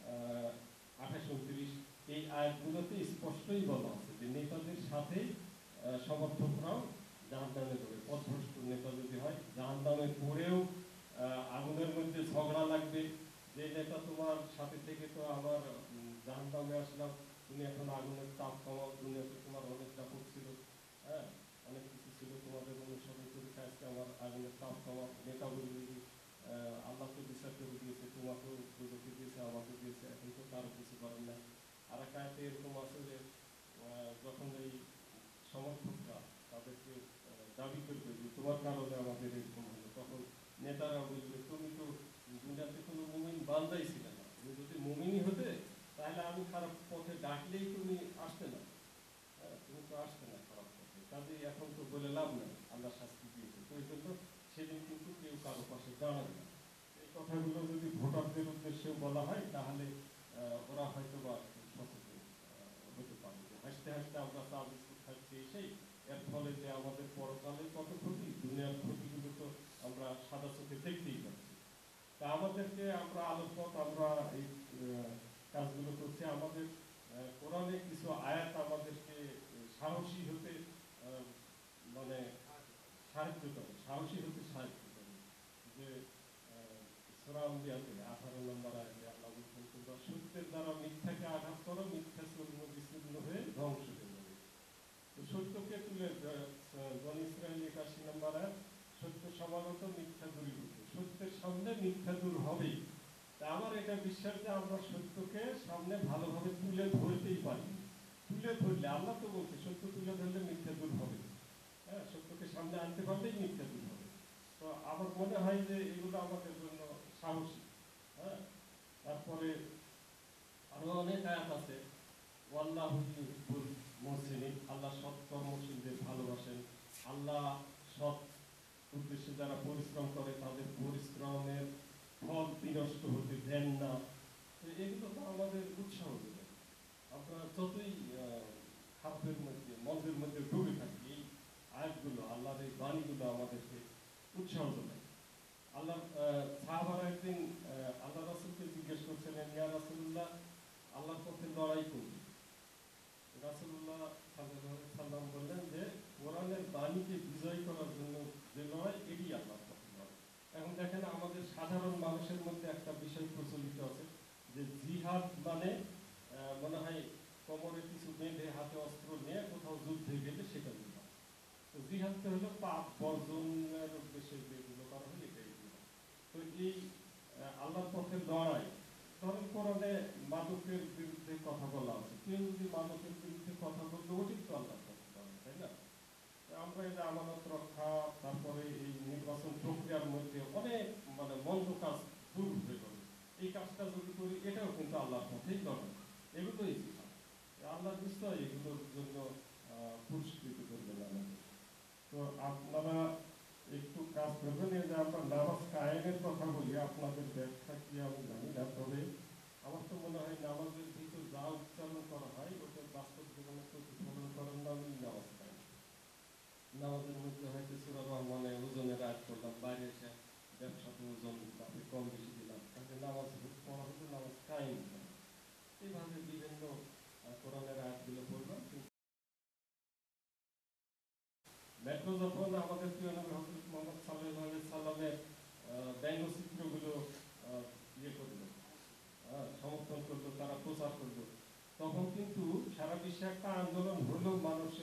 আহ আঠাশ উনত্রিশ, এই আয়াতগুলোতে স্পষ্টই বলা আছে যে নেতাদের সাথে আহ, সমর্থকরাও জাহান্নামে যাবে। পথভ্রষ্ট নেতা যদি হয় জাহান্নামে পড়েও আহ, আগুনের মধ্যে ঝগড়া লাগবে, যে নেতা তোমার সাথে থেকে তো আমার উম, জাহান্নামে আসলাম, তুমি এখন আগুনের তাপ কমাও, দুনিয়াতে তোমার অনেক দাপট ছিল, হ্যাঁ অনেক কিছু ছিল, তোমাদের অনুসরণ করে আজকে আমার আগুনের তাপ কমাও। নেতা বলবে যে আহ, আল্লাহ তো বিচার করে দিয়েছে, তোমাকেও দুজনকে দিয়েছে, আমাকে দিয়েছে, এখন তো কারো কিছু করেন না। আর একটা আয়াতে এরকম আছে যে আহ, যখন এই সমর্থকরা তাদেরকে আহ, দাবি করবে যে তোমার কারণে আমাদের এরকম হলো, তখন নেতারা বলবে তুমি তো দুনিয়াতে কোনো মুমিন বান্দাই ছিলে না, তুমি যদি মুমিনই হতে তাহলে আমি খারাপ পথে ডাকলেই তুমি আসতে না, হ্যাঁ তুমি তো আসতে না খারাপ পথে, কাজেই এখন তো বলে লাভ নাই, আল্লাহ শাস্তি দিয়েছে। তো এই জন্য সেদিন কিন্তু কেউ কারো পাশে দাঁড়াবে না। এই কথাগুলো যদি ভোটারদের উদ্দেশ্যে বলা হয় তাহলে আহ, ওরা হয়তো বা একটু সচেতন আহ, হতে পারে যে হাসতে হাসতে আমরা চা বিস্কুট খাচ্ছি সেই, এর ফলে যে আমাদের পরকালে কত ক্ষতি, দুনিয়ার ক্ষতিগুলো তো আমরা সাদা চোখে দেখতেই পাচ্ছি। তা আমাদেরকে আমরা আলোর পথ আমরা এই আহ, কাজগুলো করছি। আমাদের আহ, কোরআনে কিছু আয়াত আমাদেরকে সাহসী হতে আহ, মানে সাহায্য করে, সাহসী হতে সাহায্য করে। যে আহ, সূরা আম্বিয়াতে আঠারো নম্বর আয়াতে আল্লাহ বলছেন, তোমরা সত্যের দ্বারা মিথ্যাকে আঘাত করো, মিথ্যা চূর্ণ বিচূর্ণ হয়ে ধ্বংস হয়ে যাবে। তো সত্যকে তুলে বনী ইসরাঈল একাশি নম্বর আয়াত, সত্য সমাগত মিথ্যা দূরীভূত, সত্যের সামনে মিথ্যা দূর হবেই। তা আমার এটা বিশ্বাস যে আমরা সত্যকে সামনে ভালোভাবে তুলে ধরতেই পারি। তুলে ধরলে আল্লাহ তো বলছে সত্য তুলে ধরলে মিথ্যা দূর হবে, হ্যাঁ সত্যকে সামনে আনতে পারলেই মিথ্যা দূর হবে। তো আমার মনে হয় যে এগুলো আমাদের জন্য সাহসী। হ্যাঁ তারপরে আরো অনেক আয়াত আছে, ওয়াল্লাহু ইউহিব্বুল মুহসিনিন, আল্লাহ সৎ কর্মশীলদের ভালোবাসেন। আল্লাহ সৎ উদ্দেশ্যে যারা পরিশ্রম করে তাদের পরিশ্রমের ফল বিনষ্ট হতে দেন না। তো এগুলো তো আমাদের উৎসাহ দেবে। আমরা যতই আহ, খাদ্যের মধ্যে মন্দের মধ্যে ডুবে থাকি, এই আয়াতগুলো আল্লাহর এই বাণীগুলো আমাদেরকে উৎসাহ দেয়। আল্লাহ সাহাবারা একদিন আহ, আল্লাহ রাসূলকে জিজ্ঞেস করছিলেন, ইয়া রাসূলুল্লাহ, আল্লাহর পথে লড়াই করবে। রাসূলুল্লাহ সাল্লাল্লাহু আলাইহি সাল্লাম বললেন যে কোরআনের বাণীকে বিজয় করার জন্য যে লড়াই, এটি আল্লাহর পথে লড়াই। এখন দেখেন আমাদের সাধারণ মানুষের মধ্যে একটা বিষয় প্রচলিত আছে যে জিহাদ মানে আহ, মনে হয় কোমরে কিছু বেঁধে হাতে অস্ত্র নিয়ে কোথাও যুদ্ধে গেলে সেটা জিহাদ। তো জিহাদটা হলো পাপ বর্জনের উদ্দেশ্যে যেগুলো করা হয় এটাই জিহাদ। তো এই আহ, আল্লাহর পথে লড়াই, ধরেন কোরআনে মাদকের বিরুদ্ধে কথা বলা আছে, কেউ যদি মাদকের বিরুদ্ধে কথা বলতে, ওটাই তো আল্লাহর পথে লড়াই, তাই না? তো আমরা এই যে আমানত রক্ষা, তারপরে এই নির্বাচন প্রক্রিয়ার মধ্যে অনেক মানে মন্দ কাজ দূর হয়ে গেল, এই কাজটা যদি করি এটাও কিন্তু আল্লাহর পথেই লড়াই, এগুলোই জিহাদ। আল্লাহ নিশ্চয় এগুলোর জন্য আহ, পুরস্কৃত করবেন আমাদের। তো আপনারা একটু কাজ করবেন। এই যে আমরা নামাজ কায়েমের কথা বলি, আপনাদের ব্যাখ্যা কি আমি জানি না, তবে আমার তো মনে হয় নামাজের ভিতর যা উচ্চারণ করা হয় ওটা বাস্তব জীবনে প্রতিফলন করার নামই নামাজ কায়েম। নামাজের মধ্যে হয়তো সূরা রহমানে ওজনের আয়াত করলাম, বাইরে এসে ব্যবসাতে ওজন তাতে কম বেশি দিলাম, তাহলে নামাজ পড়া হতো নামাজ কায়েম করা। এইভাবে বিভিন্ন আহ, কোরআনের আয়াতগুলো পড়লাম। মেট্রো যখন আমাদের প্রিয় নবী হযরত মুহাম্মদ সাল্লাল্লাহু আলাইহি সাল্লামের ব্যঙ্গচিত্রগুলো আহ, ইয়ে করলো, আহ, সমর্থন করলো, তারা প্রচার করলো, তখন কিন্তু সারা বিশ্বে একটা আন্দোলন হলো, মানুষ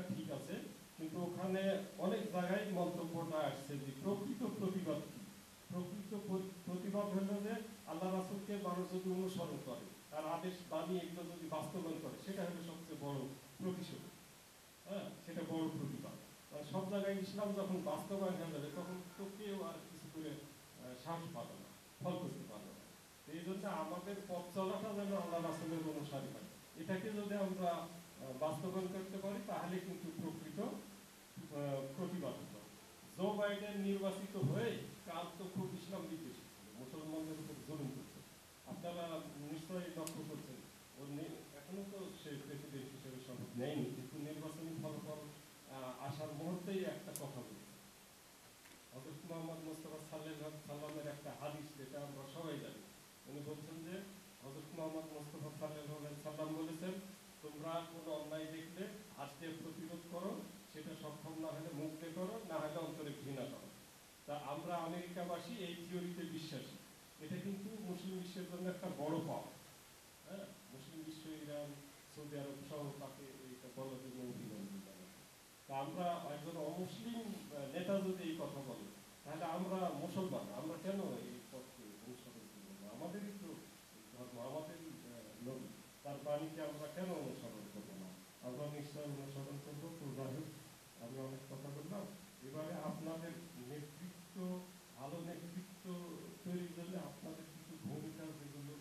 ঠিক আছে, কিন্তু ওখানে অনেক জায়গায় মন্তব্যটা আসছে যে প্রকৃত প্রতিবাদ কি। প্রকৃত প্র- প্রতিবাদ হলো যে আল্লাহ রাসূলকে মানুষ যদি অনুসরণ করে, তার আদেশ বাণী এগুলো যদি বাস্তবায়ন করে, সেটা হলো সবচেয়ে বড় প্রতিশোধ। হ্যাঁ, সেটা বড় প্রতিবাদ। মানে সব জায়গায় ইসলাম যখন বাস্তবায়ন হয়ে যাবে, তখন তো কেউ আর কিছু করে আহ, সাহস পাবে না, ফল করতে পারবে না। তো এই জন্য আমাদের পথ চলাটা যেন আল্লাহ রাসূলের অনুসারী হয়, এটাকে যদি আমরা আহ, বাস্তবায়ন করতে পারি, তাহলে কিন্তু প্রকৃত আহ, প্রতিবাদ হবে। জো বাইডেন নির্বাচিত হয়ে কাল তো খুব ইসলাম বিদ্বেষী ছিল, মুসলমানদের উপর জুলুম করছে। আপনারা নিশ্চয়ই লক্ষ্য করছেন, ওর নি- এখনো তো সে প্রেসিডেন্ট হিসেবে শপথ নেয়নি, কিন্তু নির্বাচনী ফলাফল আহ, আসার মুহূর্তেই একটা কথা বলছে। হযরত মুহাম্মদ মুস্তাফা সাল্লাল্লাহু আলাইহি সাল্লামের একটা হাদিস, যেটা আমরা সবাই জানি। উনি বলছেন যে হযরত মুহাম্মদ মুস্তাফা সাল্লাল্লাহু আলাইহি সাল্লাম বলেছেন, তোমরা কোনো অন্যায় দেখলে হাত দিয়ে প্রতিরোধ করো, সেটা সক্ষম না হলে মুখ দিয়ে করো, না হলে অন্তরে ঘৃণা করো। তা আমরা আমেরিকাবাসী এই থিওরিতে বিশ্বাসী। এটা কিন্তু মুসলিম বিশ্বের জন্য একটা বড় পাওয়া। হ্যাঁ, মুসলিম বিশ্ব, ইরান, সৌদি আরব সহ তাকে এইটা বলার জন্য অভিনন্দন জানাচ্ছি। তা আমরা একজন অমুসলিম আহ, নেতা যদি এই কথা বলে, তাহলে আমরা মুসলমান, আমরা কেন এই পথকে অনুসরণ করবো না? আমাদেরই তো ধর্ম, আমাদেরই আহ, নবী, তার বাণীকে আমরা কেন অনুসরণ করবো না? আমরা নিশ্চয় অনুসরণ করবো। তো যাই হোক, আমি অনেক কথা বললাম। এবারে আপনাদের নেতৃত্ব, ভালো নেতৃত্ব তৈরির জন্য আপনাদের কিছু ভূমিকা, যেগুলো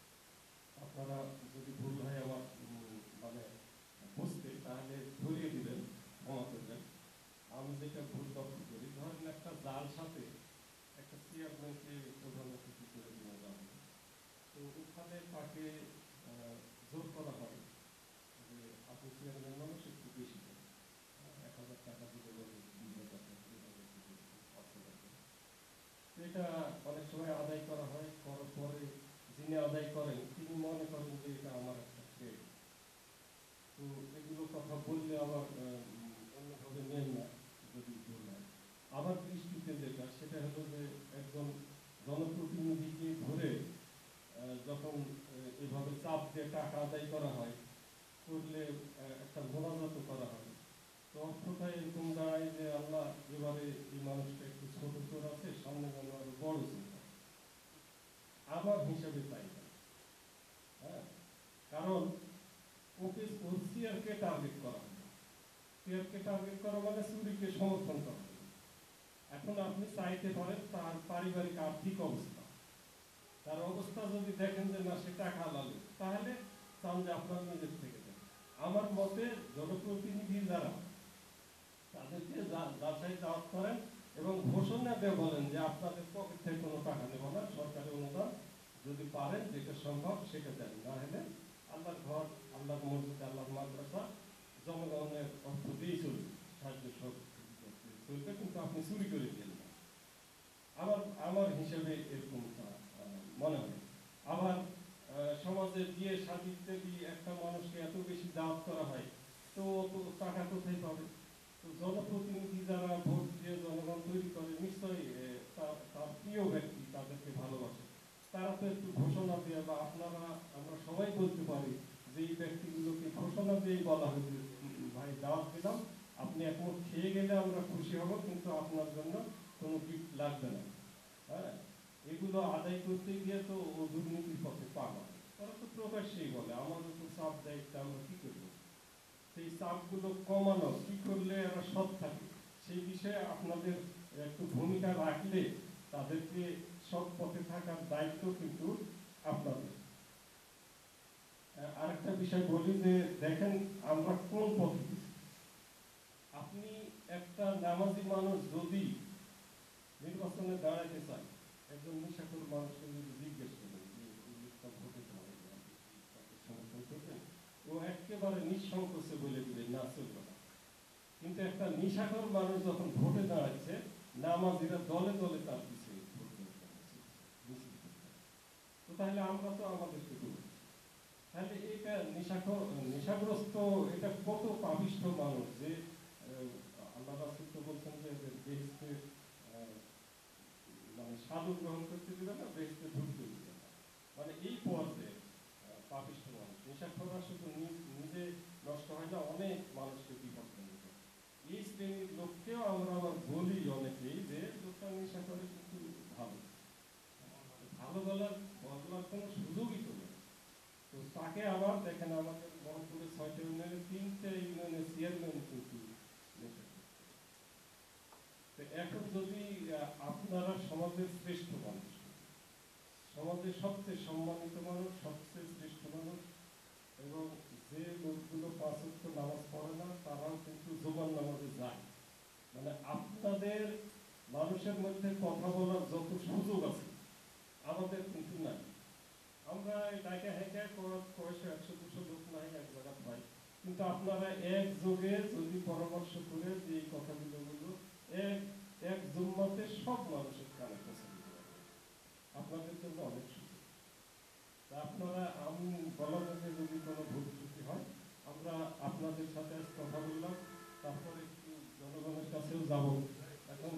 আপনারা যদি ভুল হয় আমার উম, মানে বুঝতে, তাহলে ধরিয়ে দিবেন, ক্ষমা করবেন। আমি যেটা ভুল লক্ষ্য করি, ধরেন একটা জাল সাথে একটা চেয়ারম্যানকে প্রধান অতিথি করে নিয়ে যাওয়া হয়। তো ওখানে তাকে আহ, জোর করা হয় যে আপনি চেয়ারম্যান মানুষ, একটু বেশি দেন, এক হাজার টাকা দিতে বলে, দুই হাজার টাকা এভাবে দিতে বলে, পাঁচ হাজার টাকা। তো এটা অনেক সময় আদায় করা হয়, করার পরে যিনি আদায় করেন তিনি মনে করেন যে এটা আমার একটা ট্রেড। তো এগুলো কথা বললে আবার আহ, উম, অন্যভাবে নেন না যদি ভুল হয়। আমার দৃষ্টিতে যেটা, সেটা হলো যে একজন জনপ্রতিনিধিকে ধরে আহ, যখন আহ, এভাবে চাপ দিয়ে টাকা আদায় করা হয়, করলে আহ, একটা মোনাজাত করা হয়, তো অর্থটা এরকম দাঁড়ায় যে আল্লাহ, এবারে এই মানুষটা একটু ছোট চোর আছে, সামনে যেন আরো বড় চোর হয়। আমার হিসাবে তাই না। হ্যাঁ, কারণ ওকে ওর সিআরকে টার্গেট করা হবে। সিআরকে টার্গেট করা মানে চুরিকে সমর্থন করা হবে। এখন আপনি চাইতে পারেন তার পারিবারিক আর্থিক অবস্থা, তার অবস্থা যদি দেখেন যে না সে টাকা লালে, তাহলে চান যে আপনার নিজের থেকে দেন। আমার মতে জনপ্রতিনিধি যারা, তাদেরকে যা- যাচাই দাওয়াত করেন এবং ঘোষণা দিয়ে বলেন যে আপনাদের পকেট থেকে কোনো টাকা নেব না, সরকারি অনুদান যদি পারেন যেটা সম্ভব সেটা দেন, না হলে আল্লাহর ঘর, আল্লাহর মসজিদ, আল্লাহর মাদ্রাসা জনগণের অর্থ দিয়েই চলবে, সাহায্য সহযোগিতা দিয়ে চলবে, কিন্তু আপনি চুরি করে দিন না। আমার আমার হিসেবে এরকমটা আহ, মনে হয়। আবার আহ, সমাজে বিয়ে শাদী ইত্যাদি একটা মানুষকে এত বেশি দাওয়াত করা হয়, তো ও তো টাকা কোথায় পাবে? তো জনপ্রতিনিধি যারা ভোট দিয়ে জনগণ তৈরি করে, নিশ্চয়ই এ, তার তার প্রিয় ব্যক্তি, তাদেরকে ভালোবাসে, তারা তো একটু ঘোষণা দিয়ে, বা আপনারা আমরা সবাই বলতে পারি যে এই ব্যক্তিগুলোকে ঘোষণা দিয়েই বলা হয় যে উম, ভাই দাওয়াত দিলাম, আপনি এখন খেয়ে গেলে আমরা খুশি হব, কিন্তু আপনার জন্য কোনো গিফট লাগবে না। হ্যাঁ, এগুলো আদায় করতে গিয়ে তো ও দুর্নীতির পথে পা বাড়ে। তারা তো প্রকাশ্যেই বলে আমাদের তো চাপ দায়িত্ব, আমরা কি করবো? সেই চাপগুলো কমানো কি করলে এরা সৎ থাকে, সেই বিষয়ে আপনাদের একটু ভূমিকা রাখলে তাদেরকে সৎ পথে থাকার দায়িত্ব কিন্তু আপনাদের। আহ, আরেকটা বিষয় বলি যে দেখেন আমরা কোন পথে গেছি। আপনি একটা নামাজি মানুষ যদি নির্বাচনে দাঁড়াইতে চান, একজন নেশাখোর মানুষকে যদি জিজ্ঞেস করেন যে এই লোকটা ভোটে দাঁড়াবে, আপনি কি তাকে সমর্থন করবেন, ও একেবারে নিঃসংকোচে বলে দিবে না, চলবে না। কিন্তু একটা নেশাখোর মানুষ যখন ভোটে দাঁড়াচ্ছে, নামাজিরা দলে দলে তার পিছিয়ে ভোট দেওয়ার জন্য মিছিল করছে। তো তাহলে আমরা তো আমাদেরকে দূর, তাহলে এটা নেশাখোর, নেশাগ্রস্ত, এটা কত পাপিষ্ঠ মানুষ যে আহ, আল্লাহ রাসূল তো বলছেন যে বেহেশতে মানে সাধু গ্রহণ করতে দিবে না, বেহেশতে ঢুকতে দিবে না। মানে এই পর্যায়ে আহ, পাপিষ্ঠ মানুষ। নেশাখোররা শুধু নিজ- নিজে নষ্ট হয় না, অনেক মানুষকে বিপদ এই শ্রেণীর লোককেও আমরা আবার বলি অনেকেই যে লোকটা নেশা করে কিন্তু ভালো ভালো বলার বদলার কোনো সুযোগই তো নেই। তো তাকে আবার দেখেন আমাদের মোহাম্মদপুরে ছয়টা ইউনিয়নে তিনটে ইউনিয়নের চেয়ারম্যান কিন্তু নেশা করছে। তো এখন যদি আহ, আপনারা সমাজের শ্রেষ্ঠ মানুষ, সমাজের সবচেয়ে সম্মানিত মানুষ, সবচেয়ে শ্রেষ্ঠ মানুষ, এবং যে লোকগুলো পাঁচ ওয়াক্ত নামাজ পড়ে না তারাও কিন্তু জুমার নামাজে যায়, মানে আপনাদের মানুষের মধ্যে কথা বলার যত সুযোগ আছে আমাদের কিন্তু নাই। আমরা এটাকে হেঁকে কয়েকশো একশো দুশো লোক নাই এক জায়গা পাই, কিন্তু আপনারা একযোগে যদি পরামর্শ করে যে এই কথাগুলো বলবো এক এক জুম্মাতে সব মানুষের কানে পৌঁছে দিতে পারবে, আপনাদের জন্য অনেক সুযোগ। তা আপনারা আমি বলার মধ্যে যদি কোনো ভুল ত্রুটি হয়, আমরা আপনাদের সাথে আজ কথা বললাম, তারপরে একটু জনগণের কাছেও যাব। এখন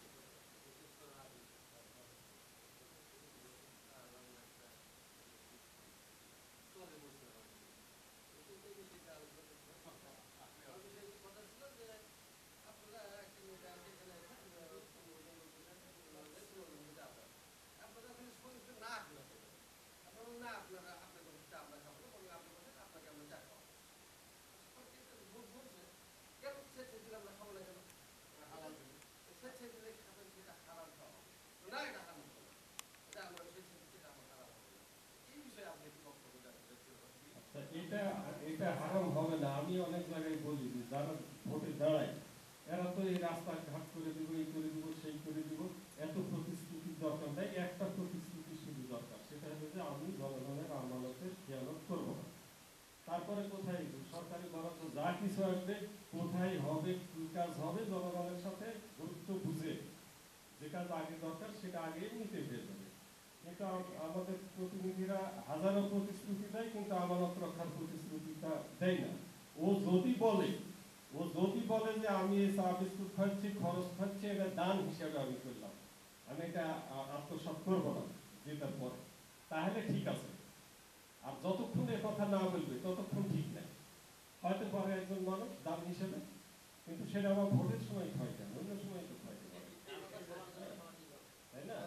এটা এটা হারাম হবে না। আমি অনেক জায়গায় বলি যে যারা ভোটে দাঁড়ায় এরা তো এই রাস্তাঘাট করে দিব, এই করে দিব, সেই করে দিব, এত প্রতিশ্রুতির দরকার নেই। একটা প্রতিশ্রুতি শুধু দরকার, সেটা হলো যে আমি জনগণের আমানতের খেয়ানত করবো না। তারপরে কোথায় সরকারি বরাদ্দ যা কিছু আসবে কোথায় হবে, কি কাজ হবে, জনগণের সাথে গুরুত্ব বুঝে যে কাজ আগে দরকার সেটা আগে নিতে পেয়ে যাবে। কিন্তু আমাদের প্রতিনিধিরা হাজারো প্রতিশ্রুতি দেয় কিন্তু আমানত রক্ষার প্রতিশ্রুতিটা দেয় না। ও যদি বলে ও যদি বলে যে আমি এই চা বিস্কুট খাচ্ছি, খরচ খাচ্ছি, এটা দান হিসেবে আমি করলাম, আমি এটা আত্মসাৎ করবো না যেটার পরে, তাহলে ঠিক আছে। আর যতক্ষণ এ কথা না বলবে ততক্ষণ ঠিক নাই। হয়তো পারে একজন মানুষ দান হিসেবে, কিন্তু সেটা আমার ভোটের সময় হয় কেন, অন্য সময় তো হয়, তাই না?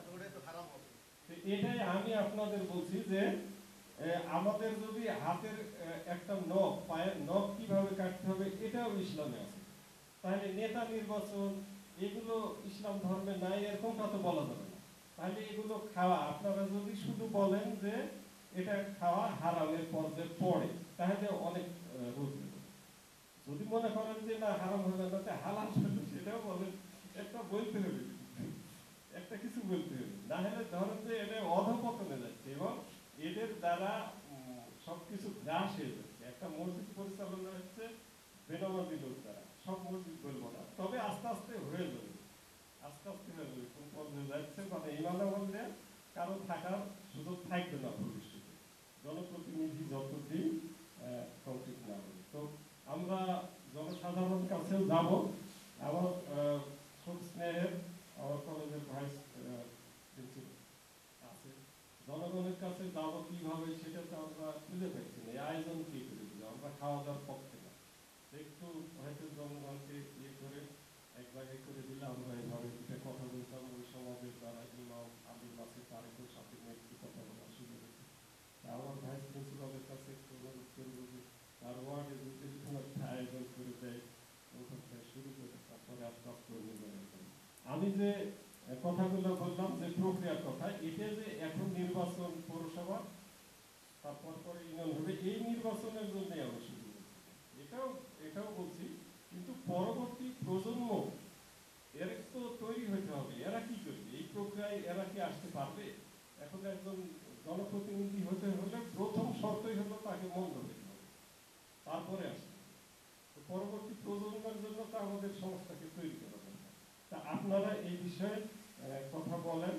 এটাই আমি আপনাদের বলছি যে আমাদের যদি হাতের একটা নখ, পায়ের নখ কিভাবে কাটতে হবে এটাও ইসলামে আছে, তাহলে নেতা নির্বাচন এগুলো ইসলাম ধর্মে নাই এরকমটা তো বলা যাবে না। তাহলে এগুলো খাওয়া, আপনারা যদি শুধু বলেন যে এটা খাওয়া হারামের পর্যায়ে পড়ে তাহলে অনেক রোধ হবে। যদি মনে করেন যে না হারাম হবে না, হালাল সেটাও বলেন, একটা বলতে হবে, একটা কিছু বলতে হবে, না হলে ধরেন যে এটা অধঃপতনে যাচ্ছে এবং এদের দ্বারা সবকিছু গ্রাস হয়ে যাচ্ছে। একটা মসজিদ পরিচালনা হচ্ছে বেনামাজি লোক দ্বারা, সব মসজিদ বলবো না, তবে আস্তে আস্তে হয়ে যাবে, আস্তে আস্তে হয়ে যাবে, কোন পর্যায়ে যাচ্ছে মানে ইমানের মধ্যে কারো থাকার সুযোগ থাকবে না ভবিষ্যতে, জনপ্রতিনিধি যতদিন কমপ্লিট না হবে। তো আমরা জনসাধারণের কাছেও যাব, আমার খুব স্নেহের আমার কলেজের ভাইস প্রিন্সিপাল আছে, জনগণের কাছে যাবো কিভাবে সেটা তো আমরা খুঁজে পাচ্ছি না, এই আয়োজন কি করে দিল, আমরা খাওয়া দাওয়ার পক্ষে না, একটু হয়তো জনগণকে ইয়ে করে এক জায়গায় করে দিলে আমরা এইভাবে দুটো কথা বলতাম, ওই সমাজের দ্বারা ইমাম আলিম আছে তারেকের সাথে একটু কথা বলার সুযোগ হচ্ছে। আমার ভাইস প্রিন্সিপালের কাছে একটু অনুরোধ করবো যে তার ওয়ার্ডে যদি কোনো একটা আয়োজন করে দেয় ওখান থেকে শুরু করে তারপরে আস্তে আস্তে অন্য জায়গায় করে। আমি যে কথাগুলো বললাম যে প্রক্রিয়ার কথা, এটা যে এখন নির্বাচন পৌরসভা তারপর পরে ইউনিয়ন হবে, এই নির্বাচনের জন্যই আমরা শুরু করছি, এটাও এটাও বলছি, কিন্তু পরবর্তী প্রজন্ম এর তো তৈরি হতে হবে, এরা কি করবে এই প্রক্রিয়ায়, এরা কি আসতে পারবে? এখন একজন জনপ্রতিনিধি হতে হলে প্রথম শর্তই হলো তাকে মন্দ হতে হবে, তারপরে আসতে হবে। তো পরবর্তী প্রজন্মের জন্য তো আমাদের সংস্থাকে তৈরি করা দরকার। তা আপনারা এই বিষয়ে কথা বলেন,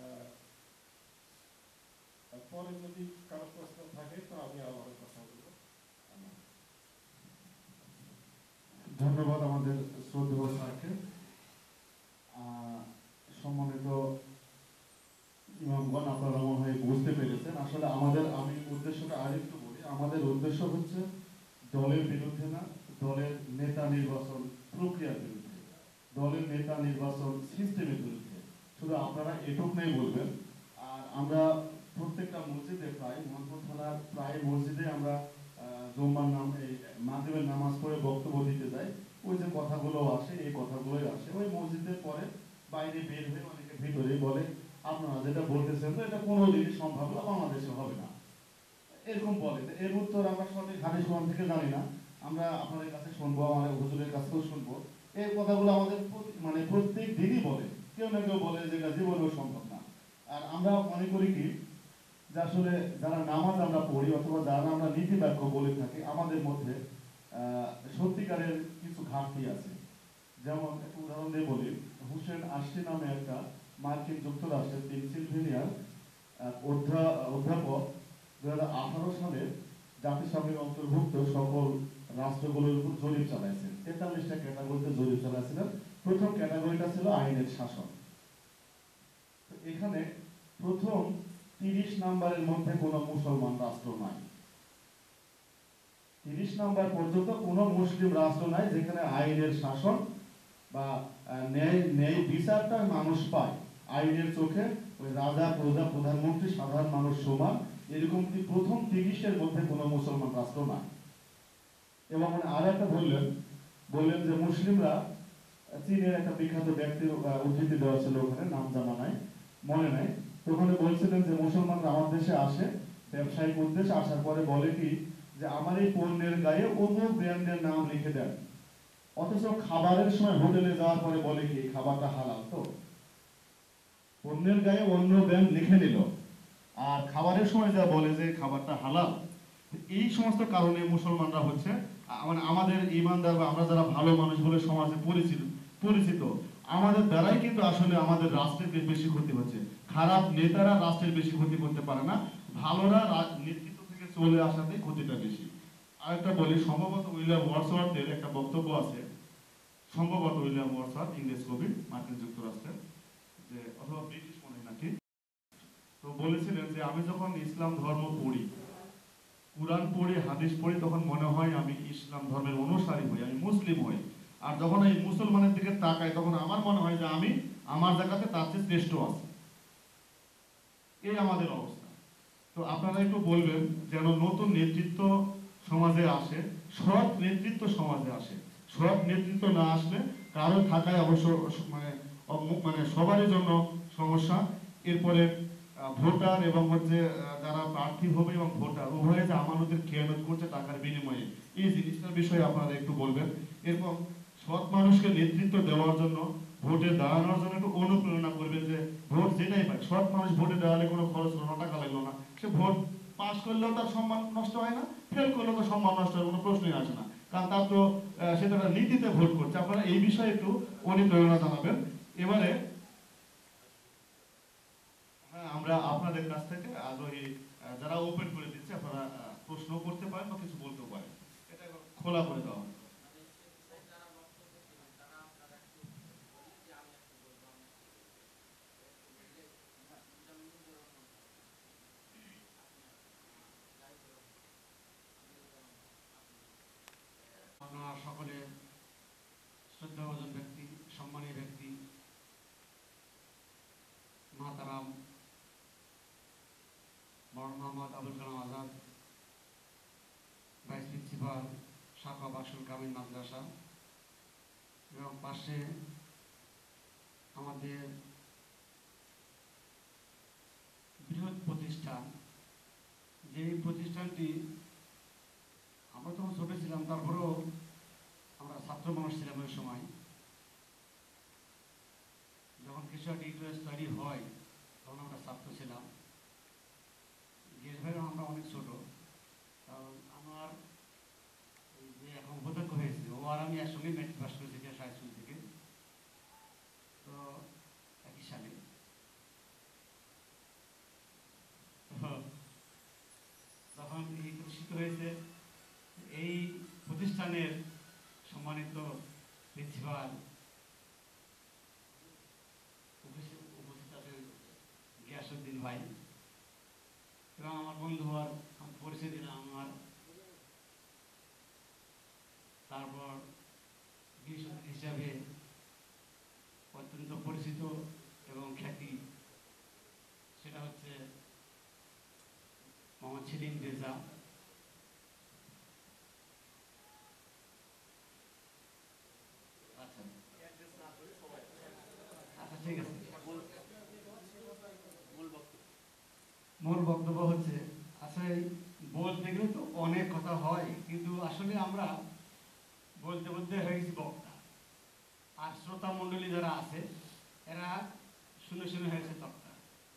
পরে যদি কারো প্রশ্ন থাকে তো আমি আবারও কথা বলব। ধন্যবাদ আমাদের শ্রদ্ধেয় স্যারকে। সম্মানিত ইমামগণ, আপনারা মনে হয় বুঝতে পেরেছেন আসলে আমাদের, আমি উদ্দেশ্যটা আরেকটু বলি, আমাদের উদ্দেশ্য হচ্ছে দলের বিরুদ্ধে না, দলের নেতা নির্বাচন প্রক্রিয়ার বিরুদ্ধে, দলের নেতা নির্বাচন সিস্টেমের বিরুদ্ধে। শুধু আপনারা এটুক নাই বলবেন। আর আমরা প্রত্যেকটা মসজিদে প্রায় মোহাম্মদ থানার প্রায় মসজিদে আমরা জুম্মার নাম এই মাগরিবের নামাজ পড়ে বক্তব্য দিতে যাই। ওই যে কথাগুলো আসে এই কথাগুলোই আসে। ওই মসজিদের পরে বাইরে বের হয়ে অনেকে ভিতরে বলে আপনারা যেটা বলতেছেন তো এটা কোনো জিনিস সম্ভব না, বাংলাদেশে হবে না, এরকম বলে। এর উত্তর আমরা সঠিক হাদিস কোরআন থেকে জানি না, আমরা আপনাদের কাছে শুনবো, আমাদের হুজুরের কাছেও শুনবো। এই কথাগুলো আমাদের মানে প্রত্যেক দিনই বলে, কেউ না কেউ বলে যে এটা জীবনেও সম্ভব না। আর আমরা মনে করি কি যে আসলে যারা নামাজ আমরা পড়ি অথবা যারা আমরা নীতি বাক্য বলে থাকি আমাদের মধ্যে সত্যিকারের কিছু ঘাটতি আছে। যেমন একটা উদাহরণ দিয়ে বলি, হুসেন আশি নামে একটা মার্কিন যুক্তরাষ্ট্রের পেনসিলভেনিয়ার অধ্যাপক দু হাজার আঠারো সালে জাতিসংঘের অন্তর্ভুক্ত সকল রাষ্ট্রগুলোর উপর জরিপ চালাইছেন। তেতাল্লিশটা ক্যাটাগরিতে জরিপ চালাইছিলেন। প্রথম ক্যাটাগরিটা ছিল আইনের শাসন। এখানে প্রথম তিরিশ নাম্বারের মধ্যে কোন মুসলমান রাষ্ট্র নাই। তিরিশ নাম্বার পর্যন্ত কোন মুসলিম রাষ্ট্র নাই যেখানে আইনের শাসন বা ন্যায় ন্যায় বিচারটা মানুষ পায়। আইনের চোখে ওই রাজা প্রজা প্রধানমন্ত্রী সাধারণ মানুষ সমান, এরকম কি প্রথম তিরিশের মধ্যে কোন মুসলমান রাষ্ট্র নাই। এবং আর একটা বললেন বললেন যে মুসলিমরা চীনের একটা বিখ্যাত ব্যক্তির উদ্ধৃতি দেওয়া ছিল, ওখানে নাম জানা নাই, মনে নাই। তো ওখানে বলছিলেন যে মুসলমানরা আমার দেশে আসে ব্যবসায়িক উদ্দেশ্যে, আসার পরে বলে কি যে আমার এই পণ্যের গায়ে অন্য ব্র্যান্ডের নাম লিখে দেন। অথচ খাবারের সময় হোটেলে যাওয়ার পরে বলে কি খাবারটা হালাল। তো পণ্যের গায়ে অন্য ব্র্যান্ড লিখে নিল, আর খাবারের সময় যা বলে যে খাবারটা হালাল। এই সমস্ত কারণে মুসলমানরা হচ্ছে মানে আমাদের ইমানদার বা আমরা যারা ভালো মানুষ বলে সমাজে পরিচিত পরিচিত আমাদের দ্বারাই কিন্তু আসলে আমাদের রাষ্ট্রের বেশি ক্ষতি হচ্ছে। খারাপ নেতারা রাষ্ট্রের বেশি ক্ষতি করতে পারে না, ভালোরা নেতৃত্ব থেকে চলে আসাতে ক্ষতিটা বেশি। আর একটা বলি, সম্ভবত উইলিয়াম ওয়ার্ডসওয়ার্থের একটা বক্তব্য আছে, সম্ভবত উইলিয়াম ওয়ার্ডসওয়ার্থ ইংরেজ কবি মার্কিন যুক্তরাষ্ট্রের, যে অথবা ব্রিটিশ মনে নাকি, তো বলেছিলেন যে আমি যখন ইসলাম ধর্ম পড়ি, কুরআন পড়ি, হাদিস পড়ি, তখন মনে হয় আমি ইসলাম ধর্মের অনুসারী হই, আমি মুসলিম হই। আর যখন এই মুসলমানের দিকে তাকাই তখন আমার মনে হয় যে আমি আমার জায়গাতে তার চেয়ে শ্রেষ্ঠ আছি। এই আমাদের অবস্থা। তো আপনারা একটু বলবেন যেন নতুন নেতৃত্ব সমাজে আসে, সৎ নেতৃত্ব সমাজে আসে। সৎ নেতৃত্ব না আসলে কারো থাকায় অবশ্য মানে মানে সবারই জন্য সমস্যা। এরপরে ভোটার এবং হচ্ছে যারা প্রার্থী হবে এবং ভোটার উভয়ে যে আমানতের খেয়ানত করছে টাকার বিনিময়ে, এই জিনিসটার বিষয়ে আপনারা একটু বলবেন। এরপর সৎ মানুষকে নেতৃত্ব দেওয়ার জন্য, ভোটে দাঁড়ানোর জন্য একটু অনুপ্রেরণা করবেন যে ভোট যেটাই পায়, সৎ মানুষ ভোটে দাঁড়ালে কোনো খরচ কোনো টাকা লাগলো না, সে ভোট পাস করলেও তার সম্মান নষ্ট হয় না, ফেল করলেও তার সম্মান নষ্ট হয়, কোনো প্রশ্নই আসে না, কারণ তার তো সেটা নীতিতে ভোট করছে। আপনারা এই বিষয়ে একটু অনুপ্রেরণা জানাবেন। এবারে হ্যাঁ, আমরা আপনাদের কাছ থেকে আগ্রহী যারা ওপেন করে দিচ্ছে, আপনারা প্রশ্ন করতে পারেন বা কিছু বলতেও পারেন, এটা খোলা করে দেওয়া হয়। আপনারা সকলে শ্রদ্ধাভাজন ব্যক্তি, সম্মানীয় ব্যক্তি, মাতারাম মৌলানা মোহাম্মদ আবুল কালাম আজাদ, ভাইস প্রিন্সিপাল, শাখা বাসুল কামিল মাদ্রাসা, এবং পাশে আমাদের বৃহৎ প্রতিষ্ঠান, যে প্রতিষ্ঠানটি আমরা তখন ছোট ছিলাম, তারপরেও আমরা ছাত্র মানুষ ছিলাম ওই সময়। যখন কিছু একটা ইন্টারেস্ট স্টাডি হয় তখন আমরা ছাত্র ছিলাম, গেস ভাই আমরা অনেক ছোট। কারণ আমার যে এখন অধ্যক্ষ হয়েছে ও আর আমি একসঙ্গে মেট্রিক পাস করেছি হাই স্কুল থেকে, তো একই সালে। তখন এই প্রতিষ্ঠিত হয়েছে এই প্রতিষ্ঠানের সম্মানিত প্রিন্সিপাল উপস্থিত আছেন গিয়াসউদ্দিন ভাই, এবং আমার বন্ধু হওয়ার পরিচয় দিলাম আমার, তারপর গিয়াসউদ্দিন সেলিম রেজা। আচ্ছা আচ্ছা ঠিক আছে। মূল বক্তব্য হচ্ছে আসলে বলতে গেলে তো অনেক কথা হয়, কিন্তু আসলে আমরা বলতে বলতে হয়ে গেছি বক্তা, আর শ্রোতা মণ্ডলী যারা আছে এরা শুনে শুনে হয়েছে তক্তা।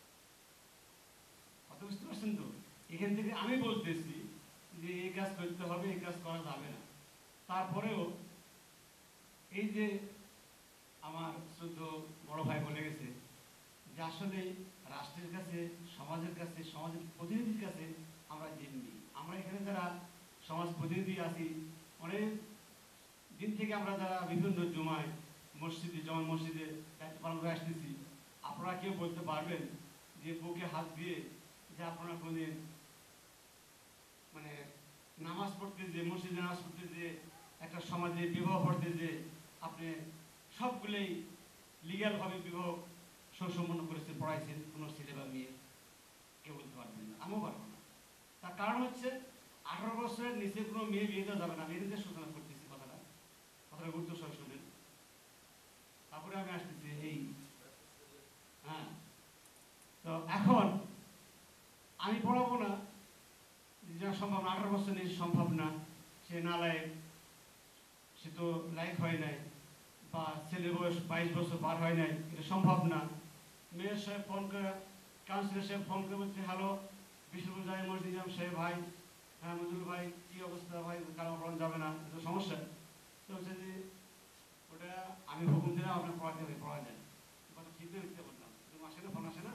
কথা বুঝতে পারছেন তো? এখান থেকে আমি বলতেছি যে এই কাজ করতে হবে, এই কাজ করা যাবে না, তারপরেও এই যে আমার শুদ্ধ বড় ভাই বলে গেছে যে আসলে রাষ্ট্রের কাছে, সমাজের কাছে, সমাজের প্রতিনিধির কাছে আমরা জিম্মি। আমরা এখানে যারা সমাজ প্রতিনিধি আছি, অনেক দিন থেকে আমরা যারা বিভিন্ন জমায় মসজিদে জমা মসজিদে দায়িত্ব পালন করে আসতেছি, আপনারা কেউ বলতে পারবেন যে বুকে হাত দিয়ে যে আপনারা কোনদিন মানে নামাজ পড়তে যে মসজিদে নামাজ পড়তে যে একটা সমাজে বিবাহ পড়তে যে আপনি সবগুলোই লিগ্যালভাবে বিবাহ সুসম্পন্ন করেছেন, পড়াইছেন কোনো ছেলে বা মেয়ে? কেউ বলতে পারবেন না, আমিও পারবো না। তার কারণ হচ্ছে আঠারো বছরের নিচে কোনো মেয়ে বিয়ে দেওয়া যাবে না। আমি এদের সূচনা করতেছি কথাটা, কথাটা গুরুত্ব সহ শুনেন। তারপরে আমি আসতেছি এই হ্যাঁ, তো এখন আমি পড়াবো না, যা সম্ভব না, আঠারো বছর নিচে সম্ভব না, সে না লায়ক, সে তো লায়ক হয় নাই, বা ছেলে বয়স বাইশ বছর পার হয় নাই, এটা সম্ভব না। মেয়ের সাহেব ফোন করে, কাউন্সিলর সাহেব ফোন করে বলছে, হ্যালো বিষ্ণুপুর যাই মসজিদ সাহেব ভাই, হ্যাঁ মজুর ভাই কী অবস্থা ভাই, কালাম পড়ানো যাবে না, এটা সমস্যা। তো বলছে যে ওটা আমি হুকুম দিলাম আপনার পড়াতে হবে, পড়া যায়। কথা ঠিক করে দিতে বললাম, তুমি আসে না, ফোন আসে না।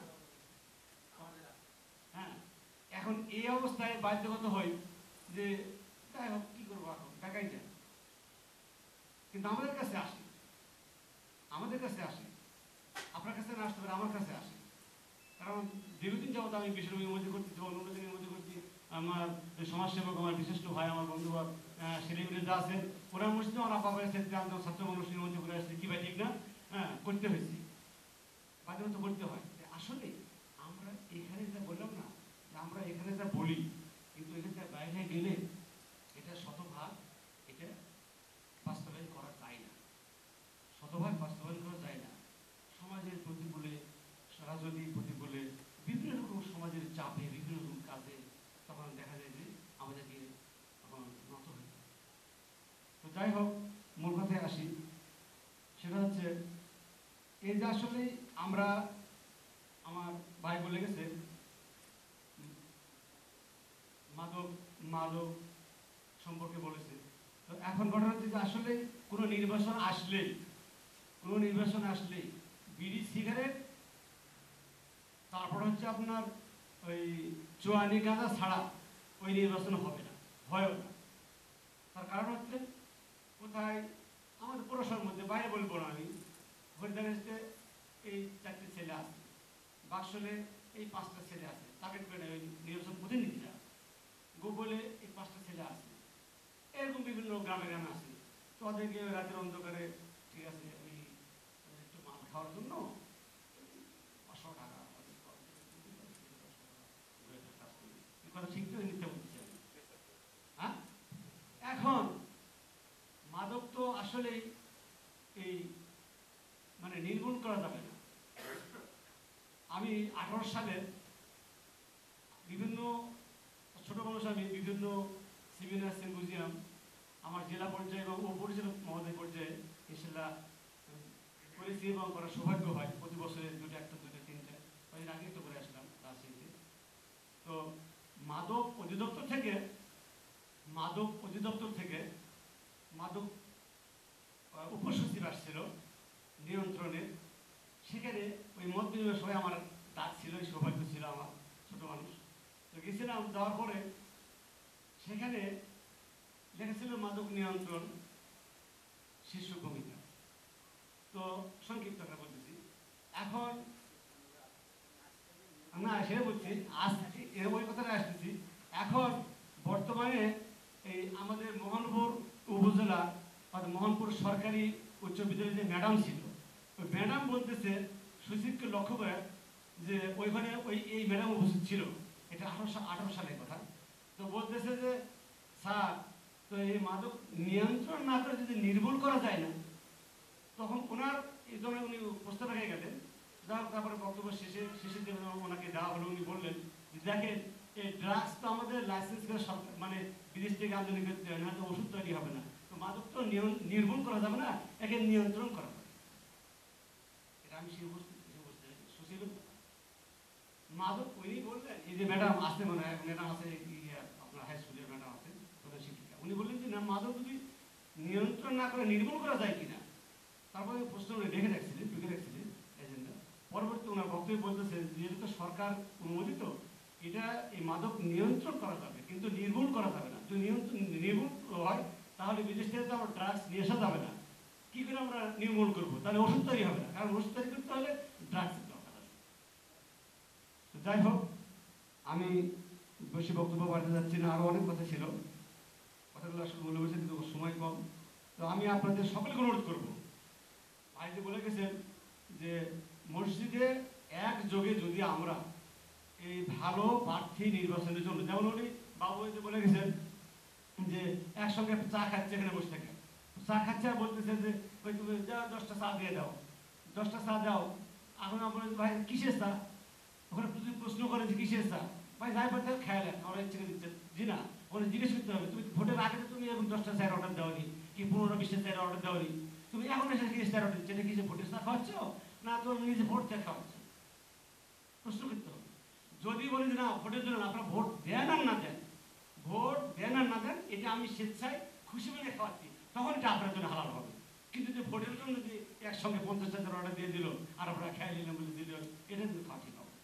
হ্যাঁ, এখন এই অবস্থায় বাধ্যগত হয় যে যাই হোক কী করবো, এখন টাকাই যায়। কিন্তু আমাদের কাছে আসে, আমাদের কাছে আসে, আপনার কাছে না আসতে পারে, আমার কাছে আসে। কারণ দীর্ঘদিন যাবত আমি বিষয়ের মধ্যে করতেছি, অন্য দিনের মধ্যে করছি। আমার সমাজসেবক, আমার বিশিষ্ট ভাই, আমার বন্ধু সেলিম রেজা আছেন, ওরা মসজিদে আমার আপা হয়েছে, আমি ছাত্র মানুষের মধ্যে করে আসছি, কি ভাই ঠিক না? হ্যাঁ, করতে হয়েছে, বাধ্যগত তো করতে হয়। আসলে আমরা এখানে যা বললাম না, আমরা এখানে যা বলি, কিন্তু এখানে বাইরে গেলে এটা শতভাগ এটা বাস্তবায়ন করা যায় না, শতভাগ বাস্তবায়ন করা যায় না। সমাজের প্রতিকূলে, রাজনৈতিক প্রতিকূলে, বিভিন্ন রকম সমাজের চাপে, বিভিন্ন রকম কাজে তখন দেখা যায় যে আমাদেরকে তখন নত হতে হয়। তো যাই হোক, মূল কথায় আসি, সেটা হচ্ছে এই যে আসলে আমরা, আমার ভাই বলে গেছে মাদক মাদক সম্পর্কে বলেছে। তো এখন ঘটনা হচ্ছে যে আসলে কোনো নির্বাচন আসলেই, কোনো নির্বাচন আসলেই বিড়ি সিগারেট, তারপর হচ্ছে আপনার ওই চুয়ানি গাঁজা ছাড়া ওই নির্বাচন হবে না, হয়ও না। তার কারণ হচ্ছে কোথায় আমাদের পৌরসভার মধ্যে, বাইরে বলবো না আমি, হরিদাসে এই চারটে ছেলে আছে, বাক্সলে এই পাঁচটা ছেলে আছে, টার্গেট করে ওই নির্বাচন প্রতিনিধিরা, গোপলে এই পাঁচটা ছেলে আছে, এরকম বিভিন্ন গ্রামে গ্রামে আছে। তো ওদেরকে রাতের অন্ধকারে, ঠিক আছে, ওই একটু মাল খাওয়ার জন্য পাঁচশো টাকা কথা ঠিক তো নিতে বলছি আমি। হ্যাঁ, এখন মাদক তো আসলে এই মানে নির্মূল করা যাবে না। আমি আঠারো সালে বিভিন্ন ছোট মানুষ, আমি বিভিন্ন সেমিনার সিম্পোজিয়াম আমার জেলা পর্যায়ে এবং উপজেলা মহোদয় পর্যায়ে ইনশাল্লাহ করেছি এবং করার সৌভাগ্য হয়। প্রতি বছরে দুটো, একটা, দুটো, তিনটা, কয়েকদিন আগেই তো করে আসলাম রাজশাহীতে। তো মাদক অধিদপ্তর থেকে মাদক অধিদপ্তর থেকে মাদক উপসচিব আসছিল নিয়ন্ত্রণের, সেখানে ওই মত বিনিময় সবাই আমার ডাক ছিল, এই সৌভাগ্য ছিল আমার, ছোট মানুষ। তো গেছিলাম, যাওয়ার পরে সেখানে লেখা ছিল মাদক নিয়ন্ত্রণ শীর্ষ ভূমিকা। তো সংক্ষিপ্ত করে বলতেছি, এখন না সেটা বলছি, আসছি ওই কথাটা আসতেছি। এখন বর্তমানে এই আমাদের মোহনপুর উপজেলা অর্থাৎ মোহনপুর সরকারি উচ্চ বিদ্যালয়ে যে ম্যাডাম ছিল, ওই ম্যাডাম বলতেছে সুশীলকে লক্ষ্য করে যে ওইখানে ওই এই ম্যাডাম উপস্থিত ছিল, এটা আঠারোশো আঠারো সালের কথা। তো বলতেছে যে স্যার, তো এই মাদক নিয়ন্ত্রণ না করে যদি নির্মূল করা যায় না, তখন ওনার এই জন্য উনি প্রস্তাব রেখে গেলেন। যাই হোক, তারপরে বক্তব্য শেষে শেষের দিকে ওনাকে দেওয়া হলো। উনি বললেন যে দেখেন, এই ড্রাগস তো আমাদের লাইসেন্স করে সরকার মানে বিদেশ থেকে আমদানি করতে হয়, না তো ওষুধ তৈরি হবে না। তো মাদক তো নির্মূল করা যাবে না, একে নিয়ন্ত্রণ করা যাবে। এটা আমি সে উপস্থিত সুশীল মাদক উনি বললেন, এই যে ম্যাডাম আসতে মনে হয় ম্যাডাম আছে আপনার হাই স্কুলের ম্যাডাম আছেন প্রধান শিক্ষিকা, উনি বললেন যে না, মাদক যদি নিয়ন্ত্রণ না করে নির্মূল করা যায় কিনা। তারপরে প্রশ্ন উনি রেখে রাখছিলেন, ঢুকে রাখছিলেন এজেন্ডা। পরবর্তী ওনার বক্তব্যে বলতেছেন যেহেতু তো সরকার অনুমোদিত, এটা এই মাদক নিয়ন্ত্রণ করা যাবে কিন্তু নির্মূল করা যাবে না। যদি নিয়ন্ত্রণ নির্মূল হয় তাহলে বিদেশ থেকে তো আমরা ড্রাগস নিয়ে আসা যাবে না। কি করে আমরা নির্মূল করবো? তাহলে ওষুধ তৈরি হবে না, কারণ ওষুধ তৈরি করতে হলে ড্রাগসের দরকার আছে। যাই হোক, আমি বেশি বক্তব্য বাড়তে যাচ্ছি না, আরো অনেক কথা ছিল, কথাগুলো আসলে বলে বসে কিন্তু সময় কম। তো আমি আপনাদের সকলকে অনুরোধ করবো, ভাই যে বলে গেছেন যে মসজিদে একযোগে যদি আমরা এই ভালো প্রার্থী নির্বাচনের জন্য, যেমন উনি বাবু যে বলে গেছেন যে একসঙ্গে চা খাচ্ছে, এখানে বসে থাকে চা খাচ্ছে আর বলতেছে যে ওই তুমি যাও দশটা চা দিয়ে দাও, দশটা চা দাও। এখন আমরা ভাই কিসের চা, ওখানে প্রশ্ন করে যে কিসের চা, ভাই যাই পারতে খেয়াল আমরা ইচ্ছে দিচ্ছে জি না, ওখানে জিজ্ঞেস করতে হবে তুমি ভোটের আগে তুমি এখন দশটা চায়ের অর্ডার দেওয়ানি কি পনেরো বিশটা চায়ের অর্ডার দেওয়ানি, তুমি এখন এসে কি চায়ের অর্ডার দিচ্ছে, এটা কি যে ভোটের চা খাওয়াচ্ছ না তুমি নিজে ভোট চা খাওয়াচ্ছ? প্রশ্ন করতে হবে। যদি বলি যে না ভোটের জন্য আপনারা ভোট দেন আর না দেন, ভোট দেন আর না দেন, এটা আমি স্বেচ্ছায় খুশি মিলে খাওয়াচ্ছি, তখন এটা আপনার জন্য হালাল হবে। কিন্তু যে ভোটের জন্য যে একসঙ্গে পঞ্চাশ হাজার অর্ডার দিয়ে দিল আর আপনারা খেয়ে নিলেন বলে দিল, এটা কিন্তু খাওয়া ঠিক হবে।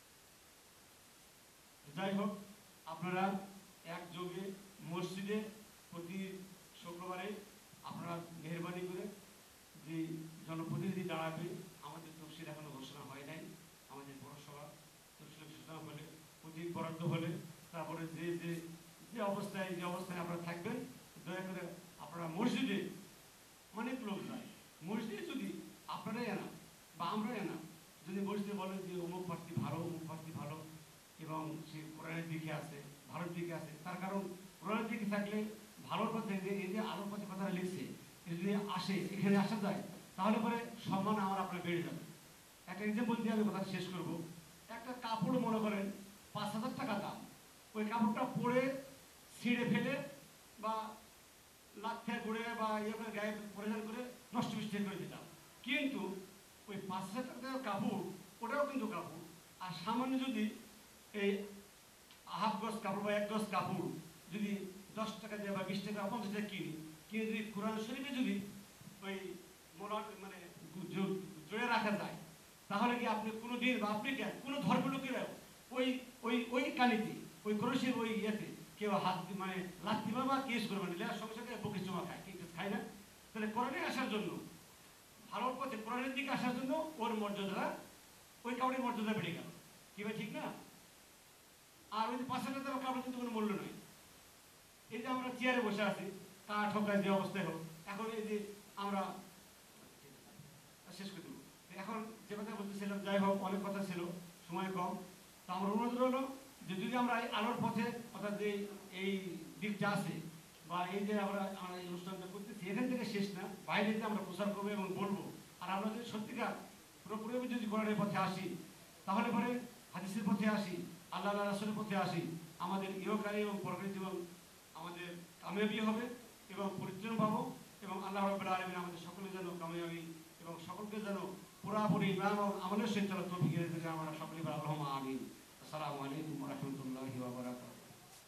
যাই হোক, আপনারা একযোগে মসজিদে প্রতি শুক্রবারে আপনারা মেহরবানি করে যে জনপ্রতিনিধি দাঁড়াবে, আমাদের তফসিল এখনো ঘোষণা হয় নাই, আমাদের পৌরসভা তফসিল ঘোষণা হলে অধিক বরাদ্দ হলে তারপরে যে যে যে অবস্থায় যে অবস্থায় আপনারা থাকবেন, দয়া করে আপনারা মসজিদে অনেক লোক যায়, মসজিদে যদি আপনারাই এনা বা আমরাই এনা যদি মসজিদে বলেন যে অমুক প্রার্থী ভালো, অমুক প্রার্থী ভালো এবং সে কোরআনের দিকে আছে, ভালোর দিকে আছে, তার কারণ কোরআনের দিকে থাকলে ভালোর পথে এই যে আলোর পথে কথাটা লিখছে যদি আসে, এখানে আসা যায়, তাহলে পরে সম্মান আমার আপনার বেড়ে যাবে। একটা এক্সাম্পল দিয়ে আমি কথা শেষ করবো। একটা কাপড় মনে করেন পাঁচ হাজার টাকা দাম, ওই কাপড়টা পরে ছিঁড়ে ফেলে বা লাথে ঘুরে বা ইয়ে করে গায়ে পরিধান করে নষ্ট বিষ্ট করে দিতাম, কিন্তু ওই পাঁচ হাজার টাকার কাপড় ওটাও কিন্তু কাপড়। আর সামান্য যদি এই হাফ গজ কাপড় বা এক গজ কাপড় যদি দশ টাকা দিয়ে বা বিশ টাকা পঞ্চাশ টাকা কিনি, কিনে যদি কোরআন শরীফে যদি ওই মোলা মানে জোড়ে রাখা যায়, তাহলে কি আপনি কোনো দিন বা আপনি কেন কোনো ধর্মলোকেরাও ওই ওই ওই কালিতে ওই ক্রোশের ওই ইয়েতে কেউ হাত মানে লাথি বা কেস করবে না, সঙ্গে সঙ্গে বুকে জমা খায়, কিন্তু খায় না। তাহলে কোরআনে আসার জন্য, ভালোর পথে কোরআনের দিকে আসার জন্য ওর মর্যাদা, ওই কাপড়ের মর্যাদা বেড়ে গেল। কি ভাই ঠিক না? আর ওই যে পাঁচ হাজার টাকা কাপড় কিন্তু কোনো মূল্য নয়। এই যে আমরা চেয়ারে বসে আছি, কাঠ হোক যে অবস্থায় হোক, এখন এই যে আমরা শেষ করে দেবো। এখন যে কথা বলতেছিলাম, যাই হোক অনেক কথা ছিল, সময় কম, তো আমার অনুরোধ হলো যে যদি আমরা এই আলোর পথে অর্থাৎ যে এই দিকটা আছে বা এই যে আমরা আমরা এই অনুষ্ঠানটা করতেছি, এখান থেকে শেষ না, বাইরে যে আমরা প্রচার করবো এবং বলবো। আর আমরা যদি সত্যিকার পুরোপুরি যদি কোরআনের পথে আসি, তাহলে পরে হাদিসের পথে আসি, আল্লাহ আল্লাহ রাসূলের পথে আসি, আমাদের ইহকালী এবং পরকালী জীবন আমাদের কামিয়াবি হবে এবং পরিত্রাণ পাবো, এবং আল্লাহ রাব্বুল আলামিন আমাদের সকলে যেন কামিয়াবি এবং সকলকে যেন পুরাপুরি ইমান এবং আমলের সহিত চলার তৌফিক এনে দেন। আমরা সকলেই বলি আল্লাহুম্মা আমিন। আসসালামু আলাইকুম ওয়া রাহমাতুল্লাহি ওয়া বারাকাতুহু।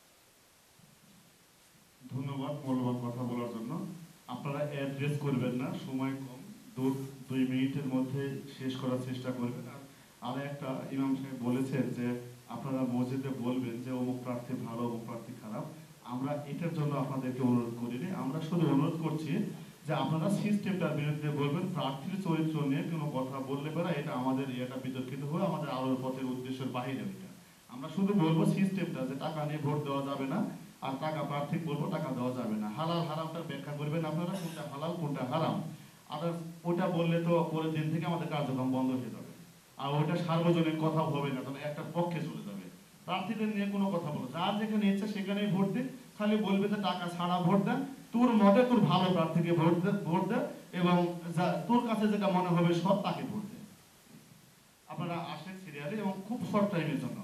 ধন্যবাদ মূল্যবান কথা বলার জন্য। আপনারা অ্যাড্রেস করবেন না, সময় কম, দু দুই মিনিটের মধ্যে শেষ করার চেষ্টা করবেন। আর একটা ইমাম সাহেব বলেছেন যে আপনারা মসজিদে বলবেন যে অমুক প্রার্থী ভালো, অমুক প্রার্থী খারাপ। আমরা এটার জন্য আপনাদেরকে অনুরোধ করিনি, আমরা শুধু অনুরোধ করছি যে আপনারা সিস্টেমটার বিরুদ্ধে বলবেন, প্রার্থীর চরিত্র নিয়ে কোনো কথা বললে পারে এটা আমাদের এটা বিতর্কিত হয়ে আমাদের আলোর পথের উদ্দেশ্যের বাহিরে। এটা আমরা শুধু বলবো সিস্টেমটা, যে টাকা নিয়ে ভোট দেওয়া যাবে না, আর টাকা প্রার্থী বলবো টাকা দেওয়া যাবে না। হালাল হারামটা ব্যাখ্যা করবেন আপনারা, কোনটা হালাল কোনটা হারাম। আর ওটা বললে তো পরের দিন থেকে আমাদের কার্যক্রম বন্ধ হয়ে যাবে, আর ওইটা সার্বজনীন কথা হবে না, তাহলে একটা পক্ষে চলে যাবে। প্রার্থীদের নিয়ে কোনো কথা বলো, যার যেখানে ইচ্ছা সেখানেই ভোট দে, খালি বলবে যে টাকা ছাড়া ভোট দেন, তোর মতে তোর ভালো প্রার্থীকে ভোট দে ভোট দে এবং যা- তোর কাছে যেটা মনে হবে সৎ তাকে ভোট দে। আপনারা আসেন সিরিয়ালে এবং খুব শর্ট টাইমের জন্য।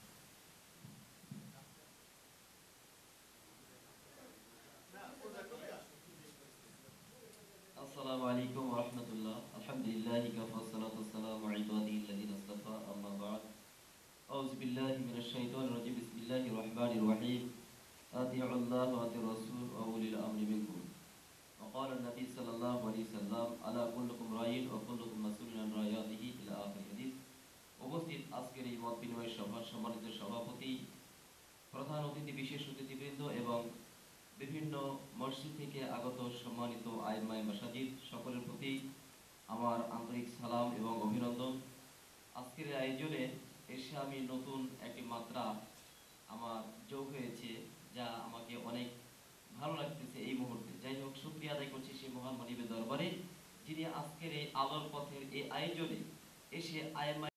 আসসালামু আলাইকুম ওয়া রাহমাতুল্লাহ। আলহামদুলিল্লাহি কাফা সালাতু ওয়াসসালামু আলা ইবাদিহিল্লাযিনা ইসতাফা, আম্মা বা'দ। আউযু বিল্লাহি মিনাশ শাইতানির রাজীম। বিসমিল্লাহির রহমানির রহিম। আতিউল্লাহ ওয়া আতিউর রাসূল ওয়া উলিল আমরি মিনকুম। ওয়া ক্বালা নবী সাল্লাল্লাহু আলাইহি সাল্লাম, আলা কুল্লুকুম রাইন ওয়া কুল্লুকুম মাসউলুন আন রাইয়াতিহি ইলা আখির হাদিস। উপস্থিত আজকের এই মত বিনিময় সভার সম্মানিত সভাপতি, প্রধান অতিথি, বিশেষ অতিথিবৃন্দ এবং বিভিন্ন মসজিদ থেকে আগত সম্মানিত আইমায়ে মাসাজিদ, সকলের প্রতি আমার আন্তরিক সালাম এবং অভিনন্দন। আজকের এই আয়োজনে এসে আমি নতুন একটি মাত্রা আমার যোগ হয়েছে, যা আমাকে অনেক ভালো লাগতেছে এই মুহূর্তে। যাই হোক, শুকরিয়া আদায় করছি সেই মহান মানিবের দরবারে, যিনি আজকের এই আলোর পথের এই আয়োজনে এসে আইমায়ে